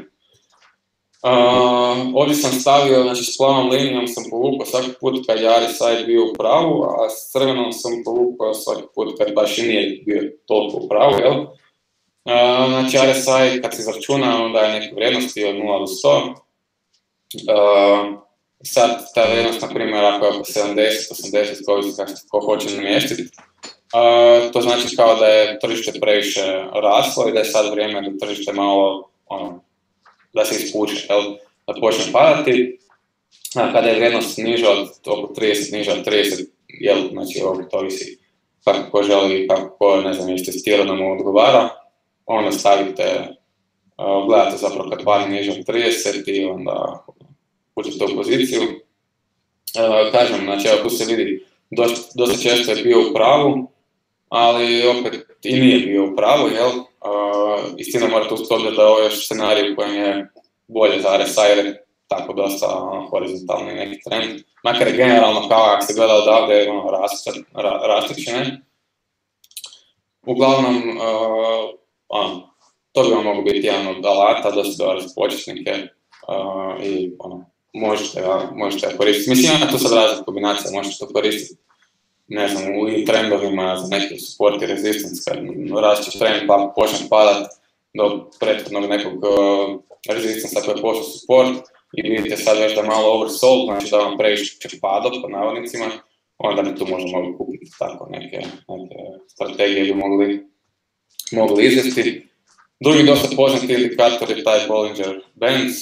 Uh, ovdje sam stavio, znači s plavom linijom sam povukao svaki put kad je R S I bio u pravu, a s crvenom sam povukao svaki put kad baš i nije bio toliko u pravu, jel? Uh, znači R S I kad se izračuna, onda je neke vrijednosti od nula do sto. Uh, sad ta vrijednost, na primjer, ako je oko sedamdeset, osamdeset, ko hoće namjestiti, uh, to znači kao da je tržište previše raslo i da je sad vrijeme da tržište malo, ono, da se ispuče, jel? Da počne padati. A kada je vrijednost niža od oko trideset, niža od trideset, jel? Znači ovdje to visi kako ko želi, kako ko, ne znam, je testirao da mu odgovara, onda stavite, uh, gledate zapravo kad padne niža od trideset i onda uđete u poziciju. Uh, kažem, znači evo tu se vidi, dosta, dosta često je bio u pravu, ali opet i nije bio u pravu, jel? Uh, istina morate ustaviti da je ovo još scenarij u kojem je bolje za R S I jer je tako dosta ono, horizontalni neki trend. Makar je generalno kao ako se gleda odavde ono, rastući, ne? Uglavnom, uh, ono, to bi vam mogu biti jedan od alata, dosta dobar za početnike uh, i ono, možete ga možete koristiti. Mislim, ima tu sad različite kombinacije, možete to koristiti, ne znam, u trendovima za neki support i resistance, kad rastući trend pa počne padat do prethodnog nekog uh, rezistansa koji je pošao support i vidite sad već da je malo oversold, znači da vam previše padao po navodnicima, onda bi tu možda mogli kupiti tako neke, neke strategije bi mogli, mogli izvesti. Drugi dosta poznati indikator je taj Bollinger Bands.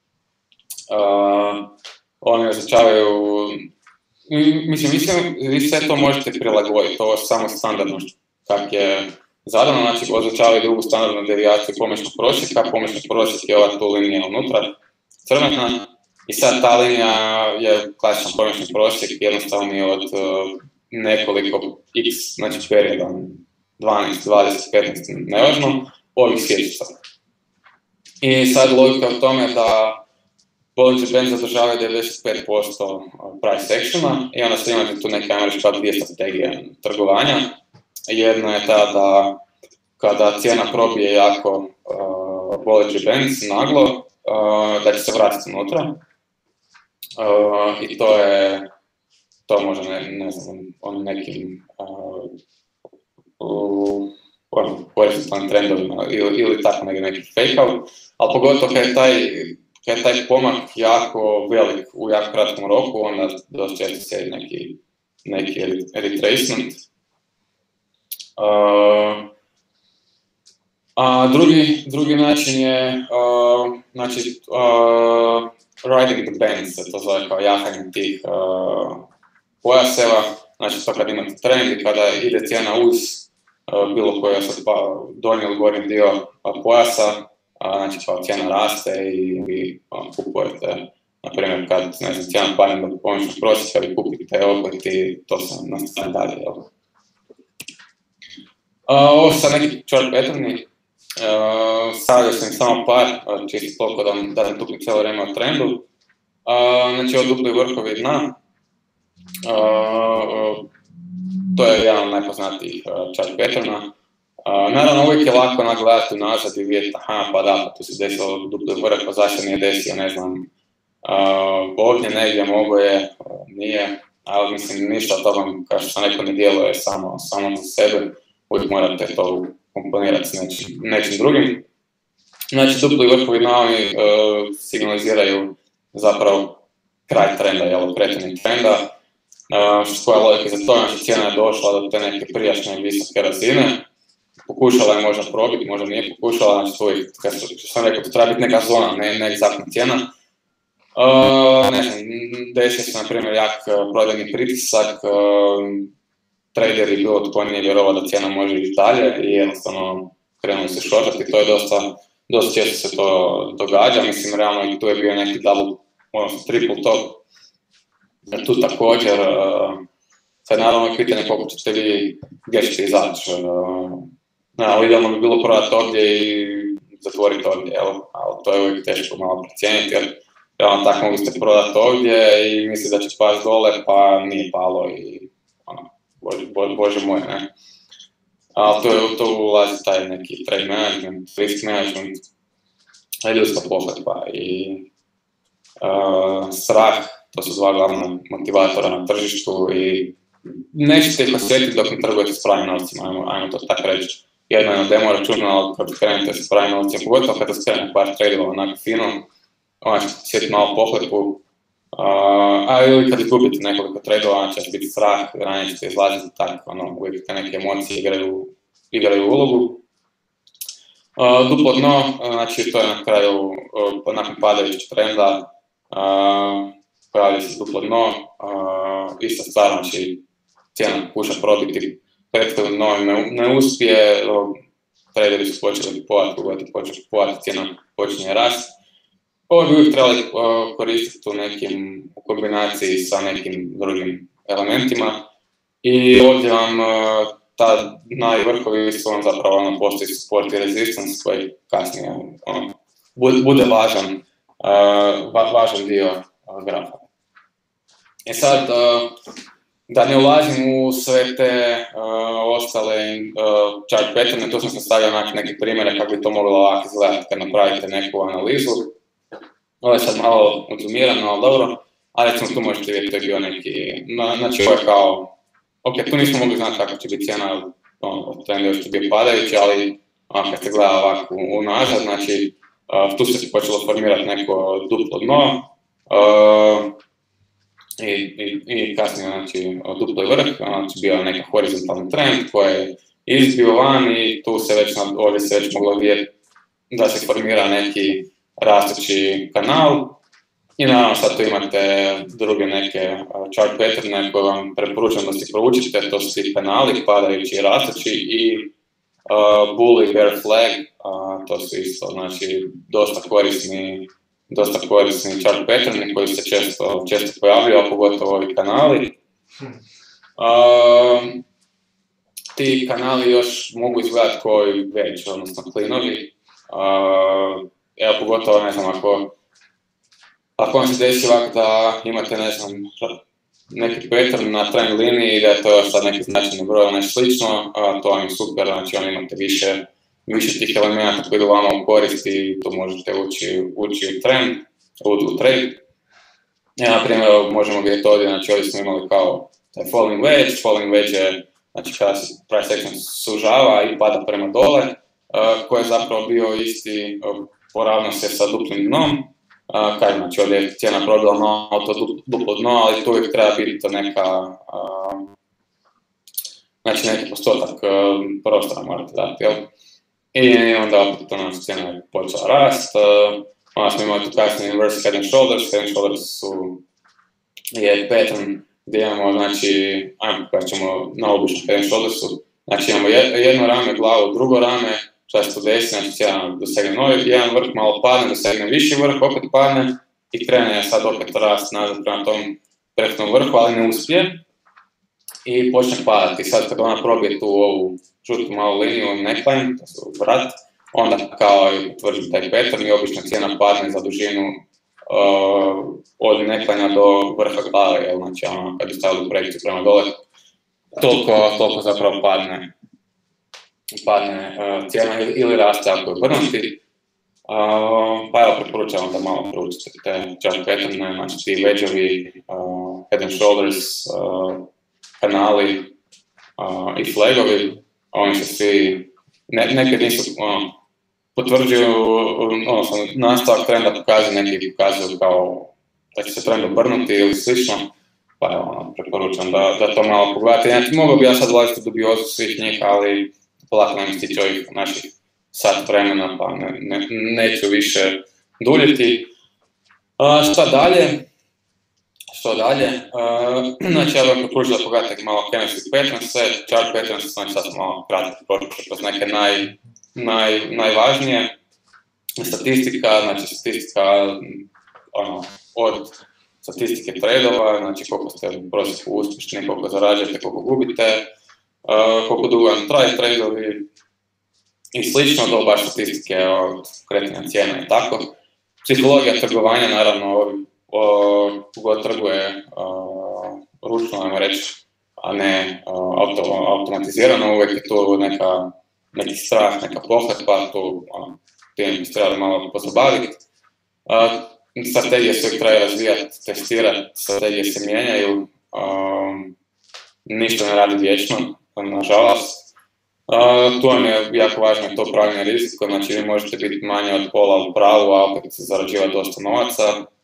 Uh, oni označavaju, mislim, mislim, vi sve to možete prilagoditi, ovo je samo standardno kak je zadano, znači označavaju drugu standardnu devijaciju pomješnog prosjeka, pomješnog prosjek je ova tu linija unutra, crvena, i sad ta linija je klasičan pomješni prosjek, jednostavno je od uh, nekoliko x, znači perioda, dvanaest, dvadeset, petnaest, nevažno, ovih sječnica. I sad logika u tome da Bollinger Band zadržavaju devedeset pet posto price actiona i onda se imate tu neke, ajmo reći, dvije strategije trgovanja. Jedna je ta da kada cijena probije jako uh, Bollinger Bands naglo, uh, da će se vratiti unutra. Uh, I to je, to može, ne, ne znam, on nekim uh, uh, horizontalnim trendovima ili, ili tako neki, neki fake-out, ali pogotovo kad je taj, kad je taj pomak jako velik u jako kratkom roku, onda dosta često se neki, neki retracement. Uh, a drugi, drugi način je, uh, znači, uh, riding the bands, se to zove kao jahanje tih uh, pojaseva, znači to kad imate trend i kada ide cijena uz uh, bilo koji sad pa donji ili gornji dio uh, pojasa, uh, znači kao cijena raste i vi uh, kupujete, na primjer kad ne znam, cijena padne do pomješnog prosjeka, vi kupite opet i to se nastavlja dalje, jel? Uh, ovo su sad neki chart patterni, uh, stavio sam samo par, uh, čisto toliko da, da ne tukli cijelo vrijeme o trendu. Uh, znači ovo dupli vrhovi dna, uh, uh, to je jedan od najpoznatijih uh, chart patterna. Uh, naravno uvijek je lako nagledati nazad i vidjeti, aha pa da, pa tu se desilo dupli vrh, pa zašto nije desio, ne znam, uh, ovdje negdje mogo je, uh, nije, ali mislim ništa od toga, kao što neko ne djeluje samo, samo za sebe. Uvijek morate to komponirati s nečim, nečim drugim. Znači, dupli vrhovi dna oni uh, signaliziraju zapravo kraj trenda, jel, kretanje trenda. Uh, koja je logika za to, znači cijena je došla do te neke prijašnje visoke razine. Pokušala je možda probiti, možda nije pokušala, znači uvijek, kad sam rekao, to treba biti neka zona, ne, ne egzaktna cijena. Uh, ne znam, desio se, na primjer, jak prodajni pritisak, uh, traderi bilo tko nije vjerovao da cijena može ići dalje i jednostavno krenuli se shortati, to je dosta, dosta često se to događa, mislim realno i tu je bio neki double, odnosno triple top, tu također, uh, sad naravno je pitanje koliko ćete vi, gdje ćete izaći, uh, no, idealno bi bilo prodati ovdje i zatvoriti ovdje, jel? Ali to je uvijek teško malo procijeniti jer realno tako mogli ste prodati ovdje i misli da će pasti dole, pa nije palo i ono, bože, bože, bože moj, ne. Ali to, to ulazi taj neki trade management, risk management, ljudska pohlepa i uh, strah, to su dva glavna motivatora na tržištu i nećete ih osjetiti dok ne trgujete s pravim novcima, ajmo, ajmo to tako reći. Jedno je na demo računa, ali kad krenete s pravim novcima, pogotovo kada skrene par tradova onako fino, onda ćete osjetiti malo pohlepu, uh, a ili kad izgubite nekoliko tradova, onda će biti strah, ranije ćete izlaziti tako, ono, uvijek te neke emocije igraju, igraju ulogu. Uh, duplo dno, znači to je na kraju, uh, nakon padajućeg trenda, uh, pojavlja se duplo dno, uh, ista stvar, znači cijena pokuša probiti prethodno dno i ne, ne uspije, uh, traderi su počeli kupovati, uvijek počeli kupovati, cijena počinje rast. Ovo bi uvijek trebali uh, koristiti u nekim, u kombinaciji sa nekim drugim elementima i ovdje vam uh, ta najvrhovi su vam zapravo ono, postoji support i resistance koji kasnije ono, bude važan, uh, va, važan dio uh, grafa. E sad, uh, da ne ulazim u sve te uh, ostale uh, chart patterne, tu sam se stavio neke primjere kako bi to moglo ovako izgledati kad napravite neku analizu. Ovo je sad malo konzumirano, ali dobro, a recimo tu možete vidjeti, to je bio neki, znači ovo je kao, ok, tu nismo mogli znati kako će biti cijena, ono, trend još će biti padajući, ali ono, kad se gleda ovako unazad, znači uh, tu se počelo formirati neko duplo dno uh, i, i, i kasnije znači, duplo vrh, znači bio neka horizontalni trend koji je izbio van i tu se već, ovdje se već moglo vidjeti da se formira neki rastući kanal i naravno sad tu imate druge neke chart patterne koje vam preporučam da si proučite, to su ti kanali padajući i rastući i uh, bull i bear flag, uh, to su isto znači dosta korisni, dosta korisni chart patterne koji se često, često pojavljaju, a pogotovo ovi kanali. Uh, ti kanali još mogu izgledati koji već, odnosno klinovi. Uh, Evo, pogotovo, ne znam, ako, ako vam se desi ovako da imate, ne znam, neki pattern na trend liniji i da je to još sad neki značajni broj ili nešto slično, a, to vam je super, znači on imate više, više tih elementa koji idu vama u korist i tu možete ući, ući u trend, u, u trade. Ja, na primjer, možemo vidjeti ovdje, znači ovdje smo imali kao taj falling wedge, falling wedge je, znači kada se price action sužava i pada prema dole, uh, koji je zapravo bio isti, uh, poravna se sa duplim dnom, uh, kaj znači ovdje je cijena probila malo to duplo dno, ali tu uvijek treba biti to neka, uh, znači neki postotak uh, prostora morate dati, jel? I onda opet to nam cijena je počela rast, uh, onda smo imali tu kasnije inverse head and shoulders, head and shoulders su je pattern gdje imamo, znači, ajmo pokazat ćemo na običnom head and shouldersu, znači imamo jedno rame, glavu, drugo rame, šta se to desi, znači cijena dosegne novi, jedan vrh malo padne, dosegne viši vrh, opet padne i krene sad opet rast nazad prema tom prethodnom vrhu, ali ne uspije i počne padati. Sad kad ona probije tu ovu žutu malu liniju neckline, to su vrat, onda kao i potvrđujem taj pattern i obično cijena padne za dužinu uh, od necklinea do vrha glave, jel, znači ono kad je stavili projekciju prema dole, toliko, toliko zapravo padne. padne uh, cijena ili, ili raste ako je obrnuti. Uh, pa evo preporučavam da malo proučite te chart patterne, znači ti wedge-ovi, uh, head and shoulders, uh, kanali uh, i flagovi, oni se svi, ne, nekad nisu, uh, potvrđuju, odnosno nastavak trenda pokazuje, neki pokazuju kao da će se trend obrnuti ili slično, pa evo, preporučam da, da to malo pogledate. Znači, mogao bi ja sad ulaziti u dubiozu svih njih, ali polako nam stiče ovih naših sat vremena, pa ne, ne, neću više duljiti. Uh, šta dalje? Što dalje? Uh, znači, ja bih preporučio da pogledate malo candlestick patterns, chart patterns, znači sad smo malo kratko prošli kroz neke naj, naj, najvažnije. Statistika, znači statistika ono, od statistike tradova, znači koliko ste u prosjeku uspješni, koliko zarađujete, koliko gubite, uh, koliko dugo vam traje tradovi i slično, do baš statistike od kretanja cijena i tako. psihologija trgovanja, naravno, kogod trguje ručno, ajmo reći, a ne auto, automatizirano, uvijek je tu neka, neki strah, neka pohlepa, tu tim se trebali malo pozabaviti. Strategije se uvijek treba razvijati, testirati, strategije se mijenjaju, um, ništa ne radi vječno, nažalost. Uh, tu vam je jako važno to upravljanje rizikom, znači vi možete biti manje od pola u pravu, a opet zarađivati dosta novaca.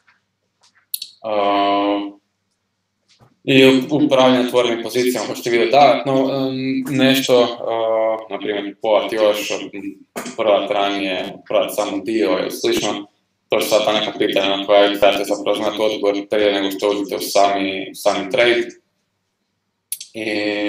Uh, I upravljanje otvorenim pozicijama, hoćete vidjeti dodatno um, nešto, uh, na primjer kupovati još, prodati ranije, prodati samo dio ili slično. To su sad ta neka pitanja na koja trebate zapravo znati odgovor prije nego što uđete u sami, sami trade. I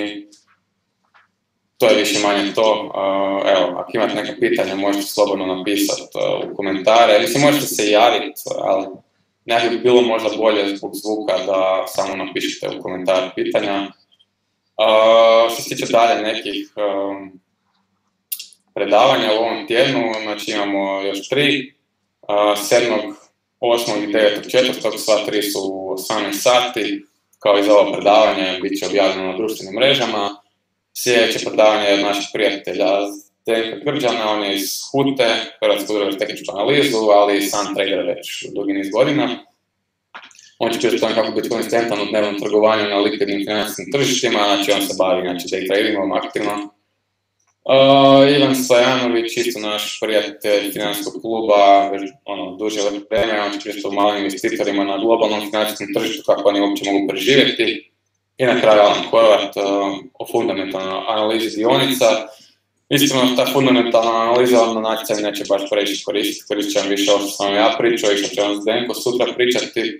to je više manje to. Uh, evo, ako imate neka pitanja, možete slobodno napisati uh, u komentare. Mislim, možete se javiti, ali ne bi bilo možda bolje zbog zvuka da samo napišete u komentar pitanja. Uh, što se tiče dalje nekih um, predavanja u ovom tjednu, znači imamo još tri. sedmog osmog i devetog četvrtog sva tri su u osamnaest sati, kao i za ovo predavanje, bit će objavljeno na društvenim mrežama. Sljedeće predavanje je od naših prijatelja Zdenka Grđana, on je iz Hute, Hrvatske udruge za tehničku analizu, ali i sam trader već dugi niz godina. On će pričati kako biti konzistentan u dnevnom trgovanju na likvidnim financijskim tržištima, znači on se bavi znači, day tradingom aktivno. Uh, Ivan Stojanović, isto naš prijatelj financijskog kluba, već ono, duže vreme, on će pričati o malim investitorima na globalnom financijskom tržištu, kako oni uopće mogu preživjeti. I na kraju Alan Horvat uh, o fundamentalnoj analizi dionica. Iskreno, ta fundamentalna analiza na natjecanju neće baš previše koristiti, koristit će vam više ovo što sam ja pričao i što će vam Zdenko sutra pričati.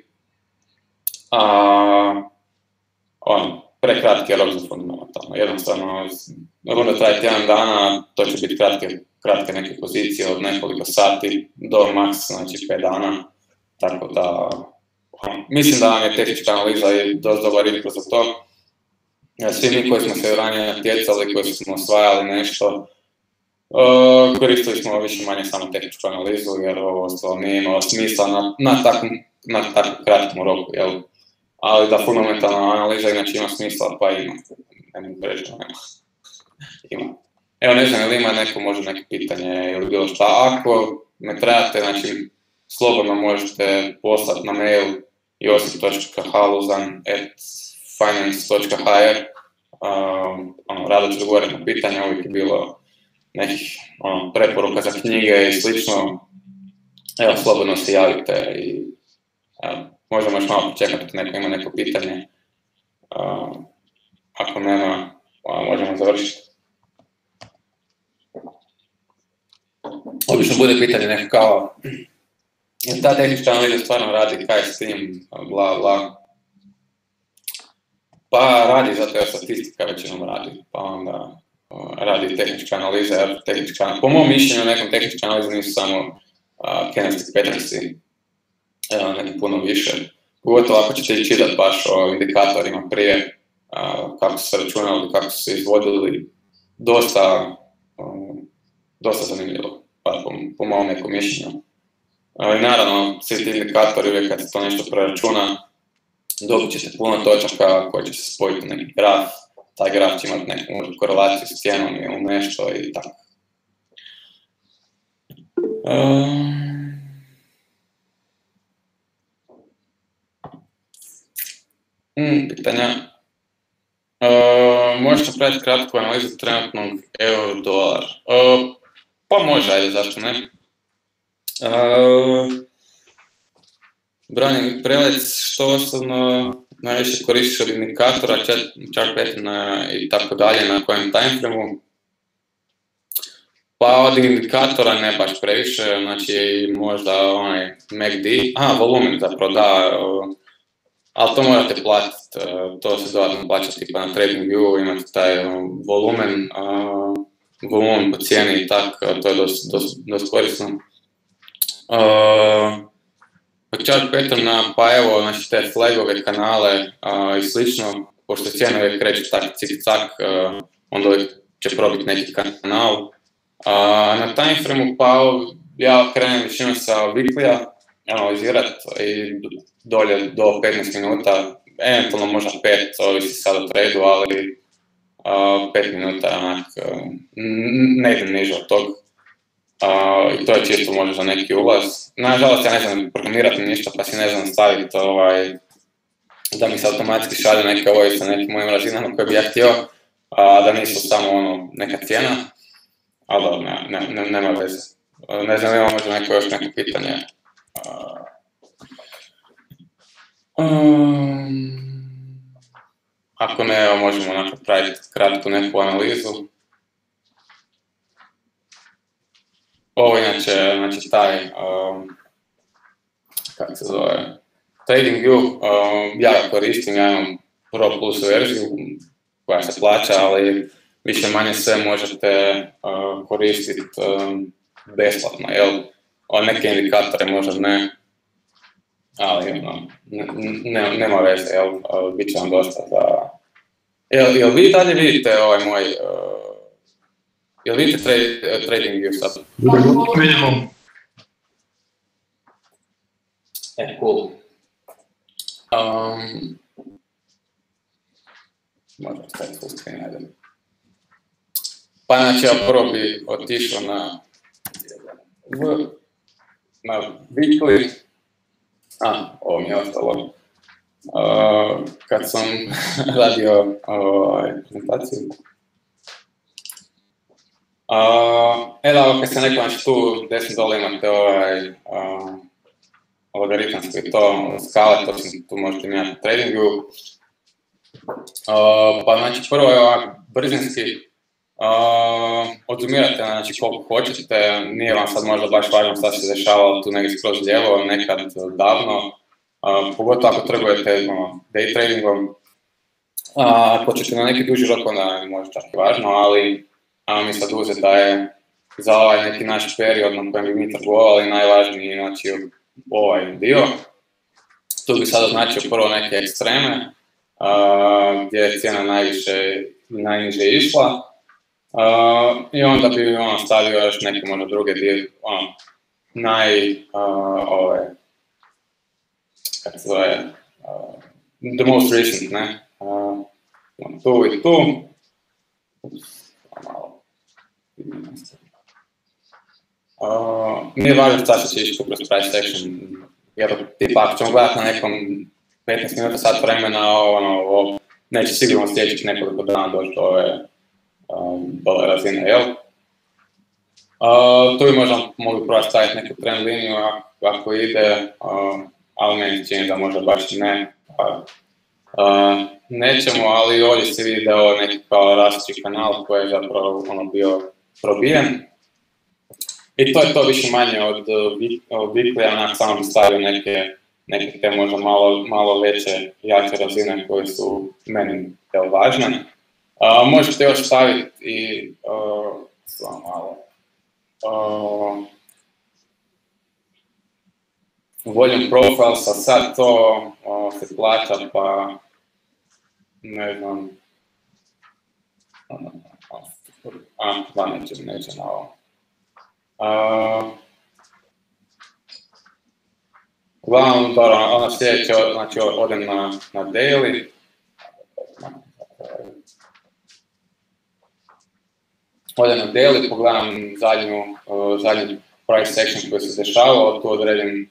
Uh, on, prekratki je rok za fundamentalno. Jednostavno, runda traje tjedan dana, to će biti kratke, kratke neke pozicije od nekoliko sati do maks, znači pet dana. Tako da, mislim da vam je tehnička analiza i dosta dobar izbor za to. Svi mi koji smo se ranije natjecali, koji smo osvajali nešto, koristili smo više manje samo tehničku analizu, jer ovo ostalo nije imalo smisla na, na takvom na tako kratkom roku, jel? Ali da fundamentalna analiza inače ima smisla, pa ima. Ne mogu reći da nema. Ima. Evo, ne znam, ili ima neko možda neko pitanje ili bilo šta. Ako me trebate, znači, slobodno možete poslati na mail josip točka haluzan at finance točka h r. Um, ono, rado ću odgovoriti na pitanje, uvijek je bilo nekih ono, preporuka za knjige i slično. Evo, slobodno se javite i evo, možemo još malo počekati ako neko ima neko pitanje. Uh, ako nema, možemo završiti. Obično bude pitanje neko kao, jer ta tehnička analiza stvarno radi, kaj s tim, bla bla. Pa radi, zato je statistika većinom radi, pa onda uh, radi tehnička analiza, jer tehnička, po mom mišljenju nekom tehnička analiza nisu samo uh, candlestick patternsi, uh, neki puno više. Pogotovo ako ćete čitati baš o indikatorima prije, uh, kako su se računali, kako su se izvodili, dosta, uh, dosta zanimljivo, pa po, po mom nekom mišljenju. Uh, I naravno, svi ti indikatori, uvijek kad se to nešto preračuna, dobit ćete puno točaka koje će se spojiti u neki graf, taj graf će imati neku korelaciju s cijenom ili nešto i tako. Um, Mm, pitanja. Uh, možete pratiti kratku analizu trenutnog euro-dolar. Uh, pa može, ajde, zašto ne. Uh, Brani Prelec, što osobno najviše koristiš od indikatora, chart pattern i tako dalje, na kojem timeframeu? Pa od indikatora ne baš previše, znači možda onaj M A C D, aha, volumen zapravo da, uh, ali to morate platiti, to se dodatno plaća tipa na TradingView, imate taj volumen, uh, volumen po cijeni i tak, to je dosta dost, dost korisno. Uh, chart patterna, pa evo, znači te flagove, kanale uh, i slično, pošto cijena uvijek kreće tak cik-cak, uh, onda uvijek će probiti neki kanal. Uh, na timeframeu, pa ja krenem većinom sa weekly-a, analizirati i dolje do petnaest minuta, eventualno možda pet, ovisi sad o tradu, ali uh, pet minuta onak, uh, ne idem niže od tog. Uh, I to je čisto možda za neki ulaz. Nažalost, ja ne znam programirati ništa, pa si ne znam staviti ovaj, da mi se automatski šalje neke ovoje sa nekim mojim razinama koje bi ja htio, a da nisu samo ono, neka cijena, ali dobro, ne, ne, ne, nema veze. Ne znam, ima možda neko još neko pitanje. Um, ako ne, evo, možemo napraviti kratku neku analizu. Ovo inače, znači taj, um, kako se zove, TradingView, um, ja ga koristim, ja imam Pro Plus verziju koja se plaća, ali više manje sve možete uh, koristiti um, besplatno, jel? O, neke indikatore možda ne, ali no, ne, ne, nema veze, jel? Uh, bit će vam dosta za... Jel, jel vi dalje vidite ovaj moj... Uh, jel vidite trade, uh, TradingView sad? Vidimo. E, cool. Um, možda staviti full screen, ajde. Pa znači, ja prvo bi otišao na v, na weekly, a, ovo mi je ostalo, uh, kad sam radio uh, prezentaciju. Uh, e da, kad sam rekao, znači tu desno dole imate ovaj uh, algoritamsko i to, skale, to sam tu možete mijenjati u TradingView. Uh, pa znači prvo je ovak brzinski, uh, odzumirate znači koliko hoćete, nije vam sad možda baš važno šta se dešavalo tu negdje skroz lijevo, nekad davno, uh, pogotovo ako trgujete ono, day tradingom. Uh, ako ćete na neki duži rok, onda može čak i važno, ali a mi sad uzeti da je za ovaj neki naš period na kojem bi mi trgovali najvažniji znači ovaj dio. Tu bi sada značio prvo neke ekstreme, uh, gdje je cijena najviše i najniže išla. Uh, I onda bi ono stavio još neke možda druge dio, ono, naj, uh, ove, kako se zove, uh, the most recent, ne, uh, tu i tu. Malo. Uh, nije važno šta će ići kroz price action, jer tipa ako ćemo gledati na nekom petnaest minuta, sat vremena, ono, ovo, neće sigurno sljedećih nekoliko dana doći do ove um, dole razine, jel? Uh, tu bi možda mogli prvo staviti neku trend liniju ako ide, uh, ali meni čini da možda baš ne. Uh, uh, nećemo, ali ovdje se vidi da je ovo neki kao rastući kanal koji je zapravo ono bio probijen. I to je to više manje od weekly, onak samo bi stavio neke, neke te možda malo, malo veće, jače razine koje su meni važne. Uh, možete još staviti i uh, samo malo uh, volume profile, sa sad to uh, se plaća pa ne znam, a, dva neće, neće na ovo. Uh, uglavnom, dobro, ono sljedeće, znači odem na, na daily. Odem na daily, pogledam zadnju, uh, zadnju price action koji se dešavao, tu odredim,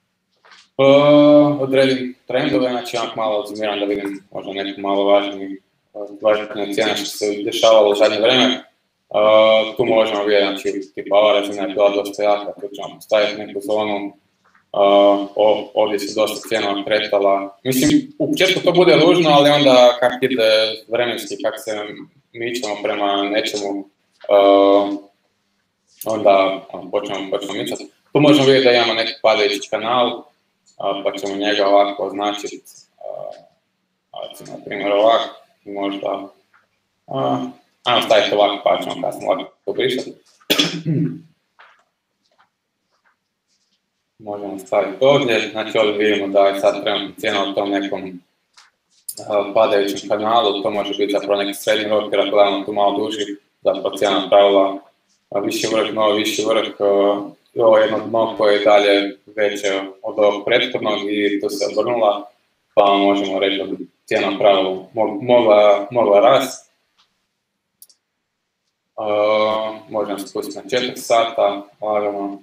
uh, odredim trendove, znači onak malo odzumiram da vidim možda neku malo važniju važnija cijena što se dešavalo u zadnje vrijeme. Uh, tu možemo vidjeti, znači, tipa ova razina je bila dosta jaka, tu ćemo staviti neku zonu, uh, o, ovdje se dosta cijena kretala. Mislim, u početku to bude ružno, ali onda kak ide vremenski, kak se mičemo prema nečemu, uh, onda um, počnemo, počnemo micati. Tu možemo vidjeti da imamo neki padajući kanal, uh, pa ćemo njega ovako označiti, uh, na primjer ovako, možda, uh, ajmo staviti ovako, pa ćemo kasnije ovako pobrisati. Možemo staviti ovdje, znači ovdje vidimo da je sad trenutno cijena u tom nekom uh, padajućem kanalu, to može biti zapravo neki srednji rok, jer ako gledamo tu malo duži, zapravo cijena pravila uh, viši vrh, novo viši vrh uh, ovo jedno dno koje je dalje veće od ovog prethodnog i tu se obrnula, pa možemo reći da bi cijena pravo mogla, mogla rasti. Uh, možemo se spustiti na četiri sata, lagano.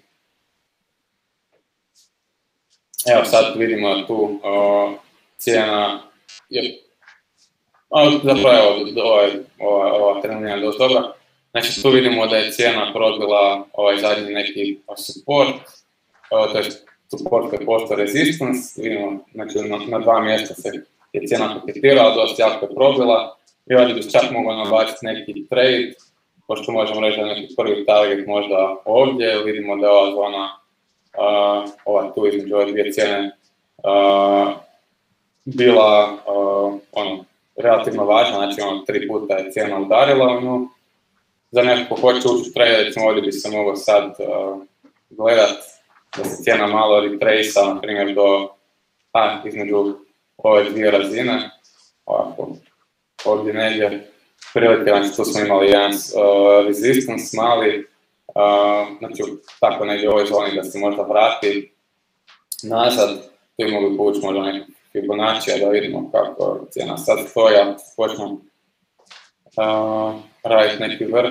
Evo sad vidimo tu uh, cijena je, uh, zapravo evo, ovaj, ova, ova trenutna je dosta dobra. Znači tu vidimo da je cijena probila ovaj zadnji neki support, uh, to je support koji postoje resistance, vidimo, znači na, na dva mjesta se je cijena paketirala, dosta jako je probila i ovdje bi čak mogla nabaciti neki trade, pošto možemo reći da je neki prvi target možda ovdje, vidimo da je ova zona, uh, ova tu između ove dvije cijene uh, bila uh, ono, relativno važna, znači ono tri puta je cijena udarila u nju. Za neko ko hoće ući u trade, recimo ovdje bi se moglo sad uh, gledat da se cijena malo retrace-a, na primjer do, a, između ove dvije razine, ovako, ovdje negdje, prilike, znači tu smo imali jedan uh, resistance mali, uh, znači tako negdje u ovoj zoni da se možda vrati nazad, tu bi mogli povući možda neku Fibonacci da vidimo kako cijena sad stoji, ako počnemo uh, raditi neki vrh.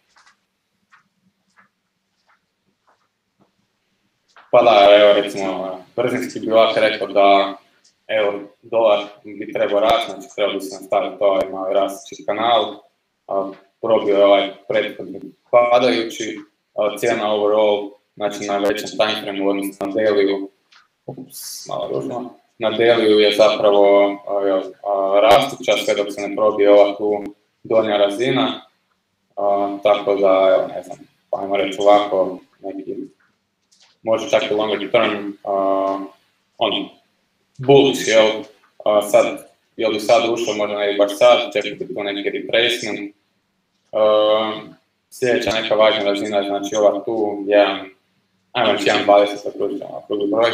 Pa da, evo recimo, brzinski bi ovak rekao da evo, dolar bi trebao rasti, znači trebao bi se nastaviti ovaj mali rastući kanal, probio je ovaj prethodni padajući, cijena overall, znači na većem time frame u odnosu na daily, ups, malo ružno, na daily je zapravo uh, rastuća sve dok se ne probije ova tu donja razina, uh, tako da, evo, ne znam, pa ajmo reći ovako, neki, možda čak i longer term, uh, ono, bullish, jel, uh, sad, jel bi sad ušlo, možda ne bi baš sad, čekati tu neki retracement. Uh, sljedeća neka važna razina, znači ova tu, jedan, ajmo reći jedan dvadeset sa kružima, kruži broj.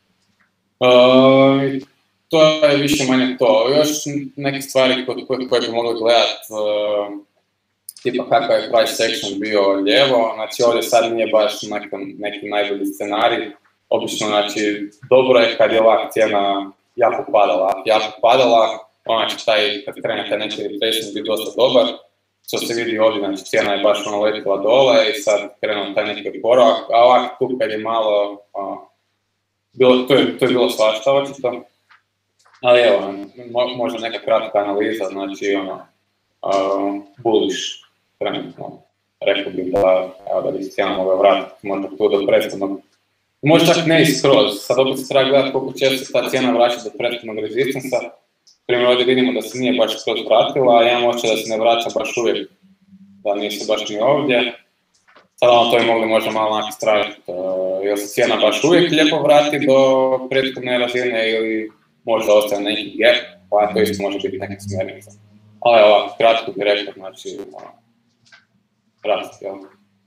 Uh, to je više manje to. Još neke stvari koje, koje bi mogli gledati, uh, tipa kakav je price action bio lijevo, znači ovdje sad nije baš neki, neki najbolji scenarij. Obično, znači, dobro je kad je ovak cijena jako padala. Jako padala, znači taj, kad krene taj neki retracement bi dosta dobar. Što se vidi ovdje, znači cijena je baš ono letila dole i sad krenuo taj neki oporavak, a ovak tu kad je malo, uh, bilo, to, je, to je bilo svašta očito. Ali evo, možda neka kratka analiza, znači ono, uh, bullish trenutno. Rekao bih da, evo, da bi se cijena mogla vratiti, možda tu do prethodnog. Možda čak ne i skroz, sad opet se treba gledati koliko često se ta cijena vraća do prethodnog rezistansa. Primjer ovdje vidimo da se nije baš skroz vratila, a ja imam očaj da se ne vraća baš uvijek, da nije se baš ni ovdje. Sada ono to je mogli možda malo onak istražiti, uh, jel se cijena baš uvijek lijepo vrati do prethodne razine ili možda ostaje neki gap, pa to isto može biti neka smjernica. Ali ovako, kratko bih rekao, znači, ono, rast, jel?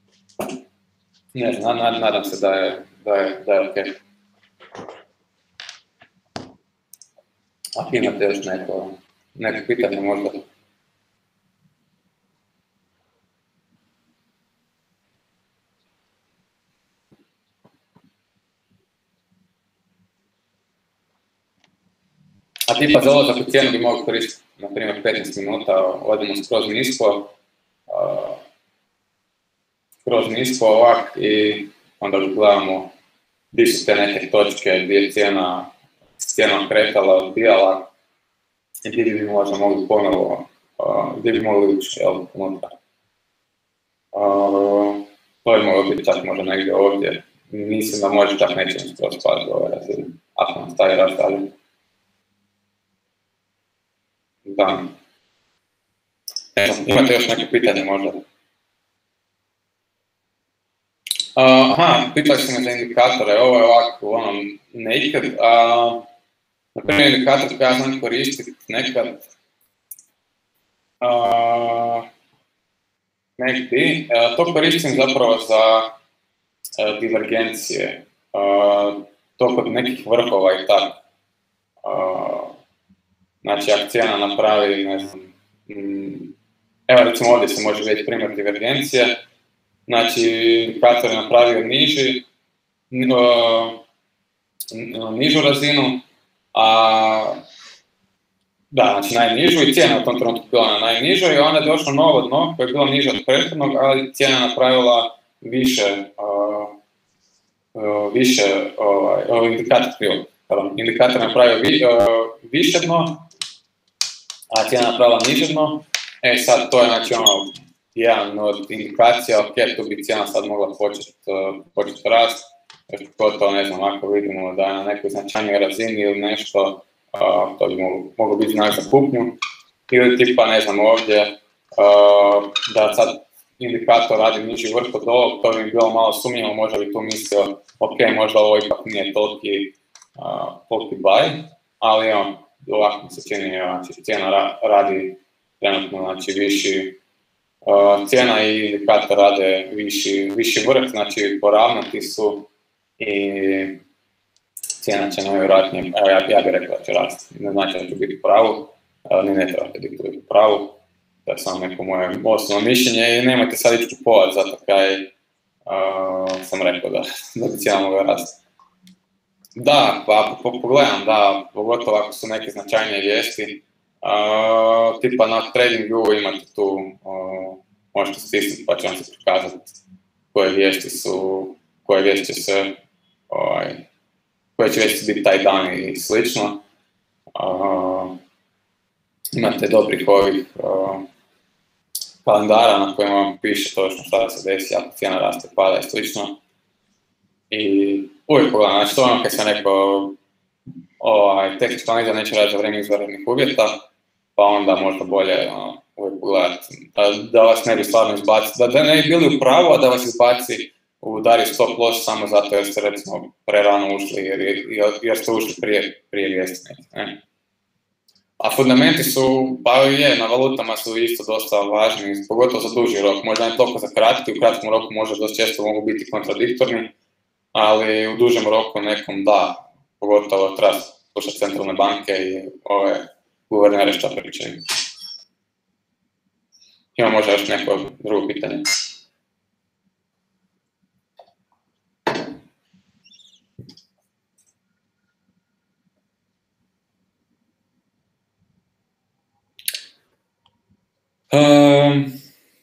Ne znam, nad, nadam se da je, da je, da je okej. Okay. Ako imate još neko, neko pitanje možda? A tipa za ulazak u cijenu bi mogli koristiti, na primjer, petnaest minuta, odemo skroz nisko, uh, skroz nisko ovak i onda gledamo gdje su te neke točke, gdje je cijena s cijenom kretala, odbijala i gdje bi možda mogli ponovo, uh, gdje bi mogli ući, jel, unutra. Uh, to je moglo biti čak možda negdje ovdje, mislim da može čak nećemo skroz spati do ove razine, ako nam stavi rast dalje. Da. Evo, imate još neke pitanje možda? Uh, aha, pitali ste me za indikatore, ovo je ovako, ono, naked. Uh, na primjer, indikator koji ja znam koristiti nekad, uh, negdje, uh, to koristim zapravo za uh, divergencije, uh, to kod nekih vrhova i tako. Uh, Znači, ako cijena napravi, ne znam, mm, evo recimo ovdje se može vidjeti primjer divergencije, znači indikator je napravio niži, nižu razinu, a da, znači najnižu i cijena u tom trenutku bila na najnižoj i onda je došlo novo dno koje je bilo niže od prethodnog, ali cijena napravila više, uh, uh, više, uh, indikator krivo, pardon, indikator napravio vi, uh, više dno, a cijena napravila niže dno. E sad to je znači ono, jedan od indikacija, ok, tu bi cijena sad mogla početi uh, počet rast, to ne znam, ako vidimo da je na nekoj značajnoj razini ili nešto, Uh, to bi moglo, moglo biti znak za kupnju, ili tipa, ne znam, ovdje, uh, da sad indikator radi niži vrh od ovog, to bi bilo malo sumnjivo, možda bi tu mislio, ok, možda ovo ipak nije toliki, uh, toliki buy, ali on, ovako mi se čini, znači, cijena ra, radi trenutno, znači, viši, uh, cijena i indikator rade viši, viši vrh, znači, poravnati su i cijena će najvjerojatnije, evo ja, ja bih rekao da će rasti, ne znači da će biti u pravu, ni ne trebate biti u pravu, to je samo neko moje osnovno mišljenje i nemojte sad ići kupovati, zato kaj uh, sam rekao da, da bi cijena mogla rasti. Da, pa po, pogledam, da, pogotovo ako su neke značajnije vijesti, uh, tipa na TradingView imate tu, uh, možete stisnuti pa će vam se prikazati koje vijesti su, koje vijesti se, ovaj, koje će već biti taj dan i slično. Uh, imate dobrih ovih uh, kalendara na kojima vam piše točno šta se desi ako cijena raste, pada i slično. I uvijek pogledam, znači to ono kad sam rekao, ovaj, tehnička analiza neće raditi za vrijeme izvanrednih uvjeta, pa onda možda bolje uh, uvijek pogledati da, da vas ne bi stvarno izbaci, da, da ne bi bili u pravu, a da vas izbaci udari stop loss samo zato jer ste recimo prerano ušli, jer, jer, jer ste ušli prije, prije vijesti. Ne? A fundamenti su, pa je, na valutama su isto dosta važni, pogotovo za duži rok, možda ne toliko za kratki, u kratkom roku možda dosta često mogu biti kontradiktorni, ali u dužem roku nekom da, pogotovo treba slušati centralne banke i ove guvernere što pričaju. Ima možda još neko drugo pitanje. Um,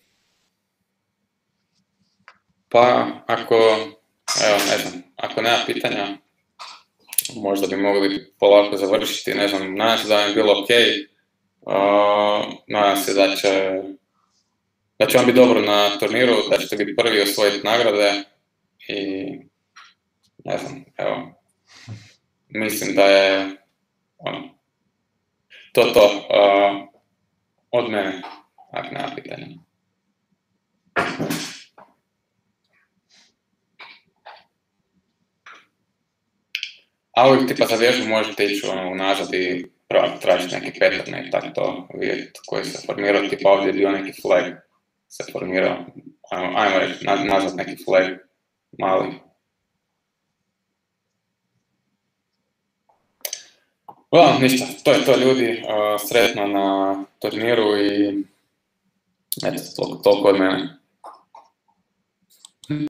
pa ako, evo ne znam, ako nema pitanja, možda bi mogli polako završiti, ne znam, nadam se da vam je bilo ok, uh, nadam se da će, da će vam biti dobro na turniru, da ćete biti prvi osvojiti nagrade i ne znam, evo, mislim da je ono, to to uh, od mene. Ako nema pitanja. A uvijek tipa za vježbu možete ići ono, unazad i tražiti neki pattern i tako to vidjeti koji se formirao, tipa ovdje je bio neki flag se formirao, ajmo, ajmo reći, nazvat neki flag mali. Uglavnom, ništa, to je to ljudi, uh, sretno na turniru i eto, toliko od mene.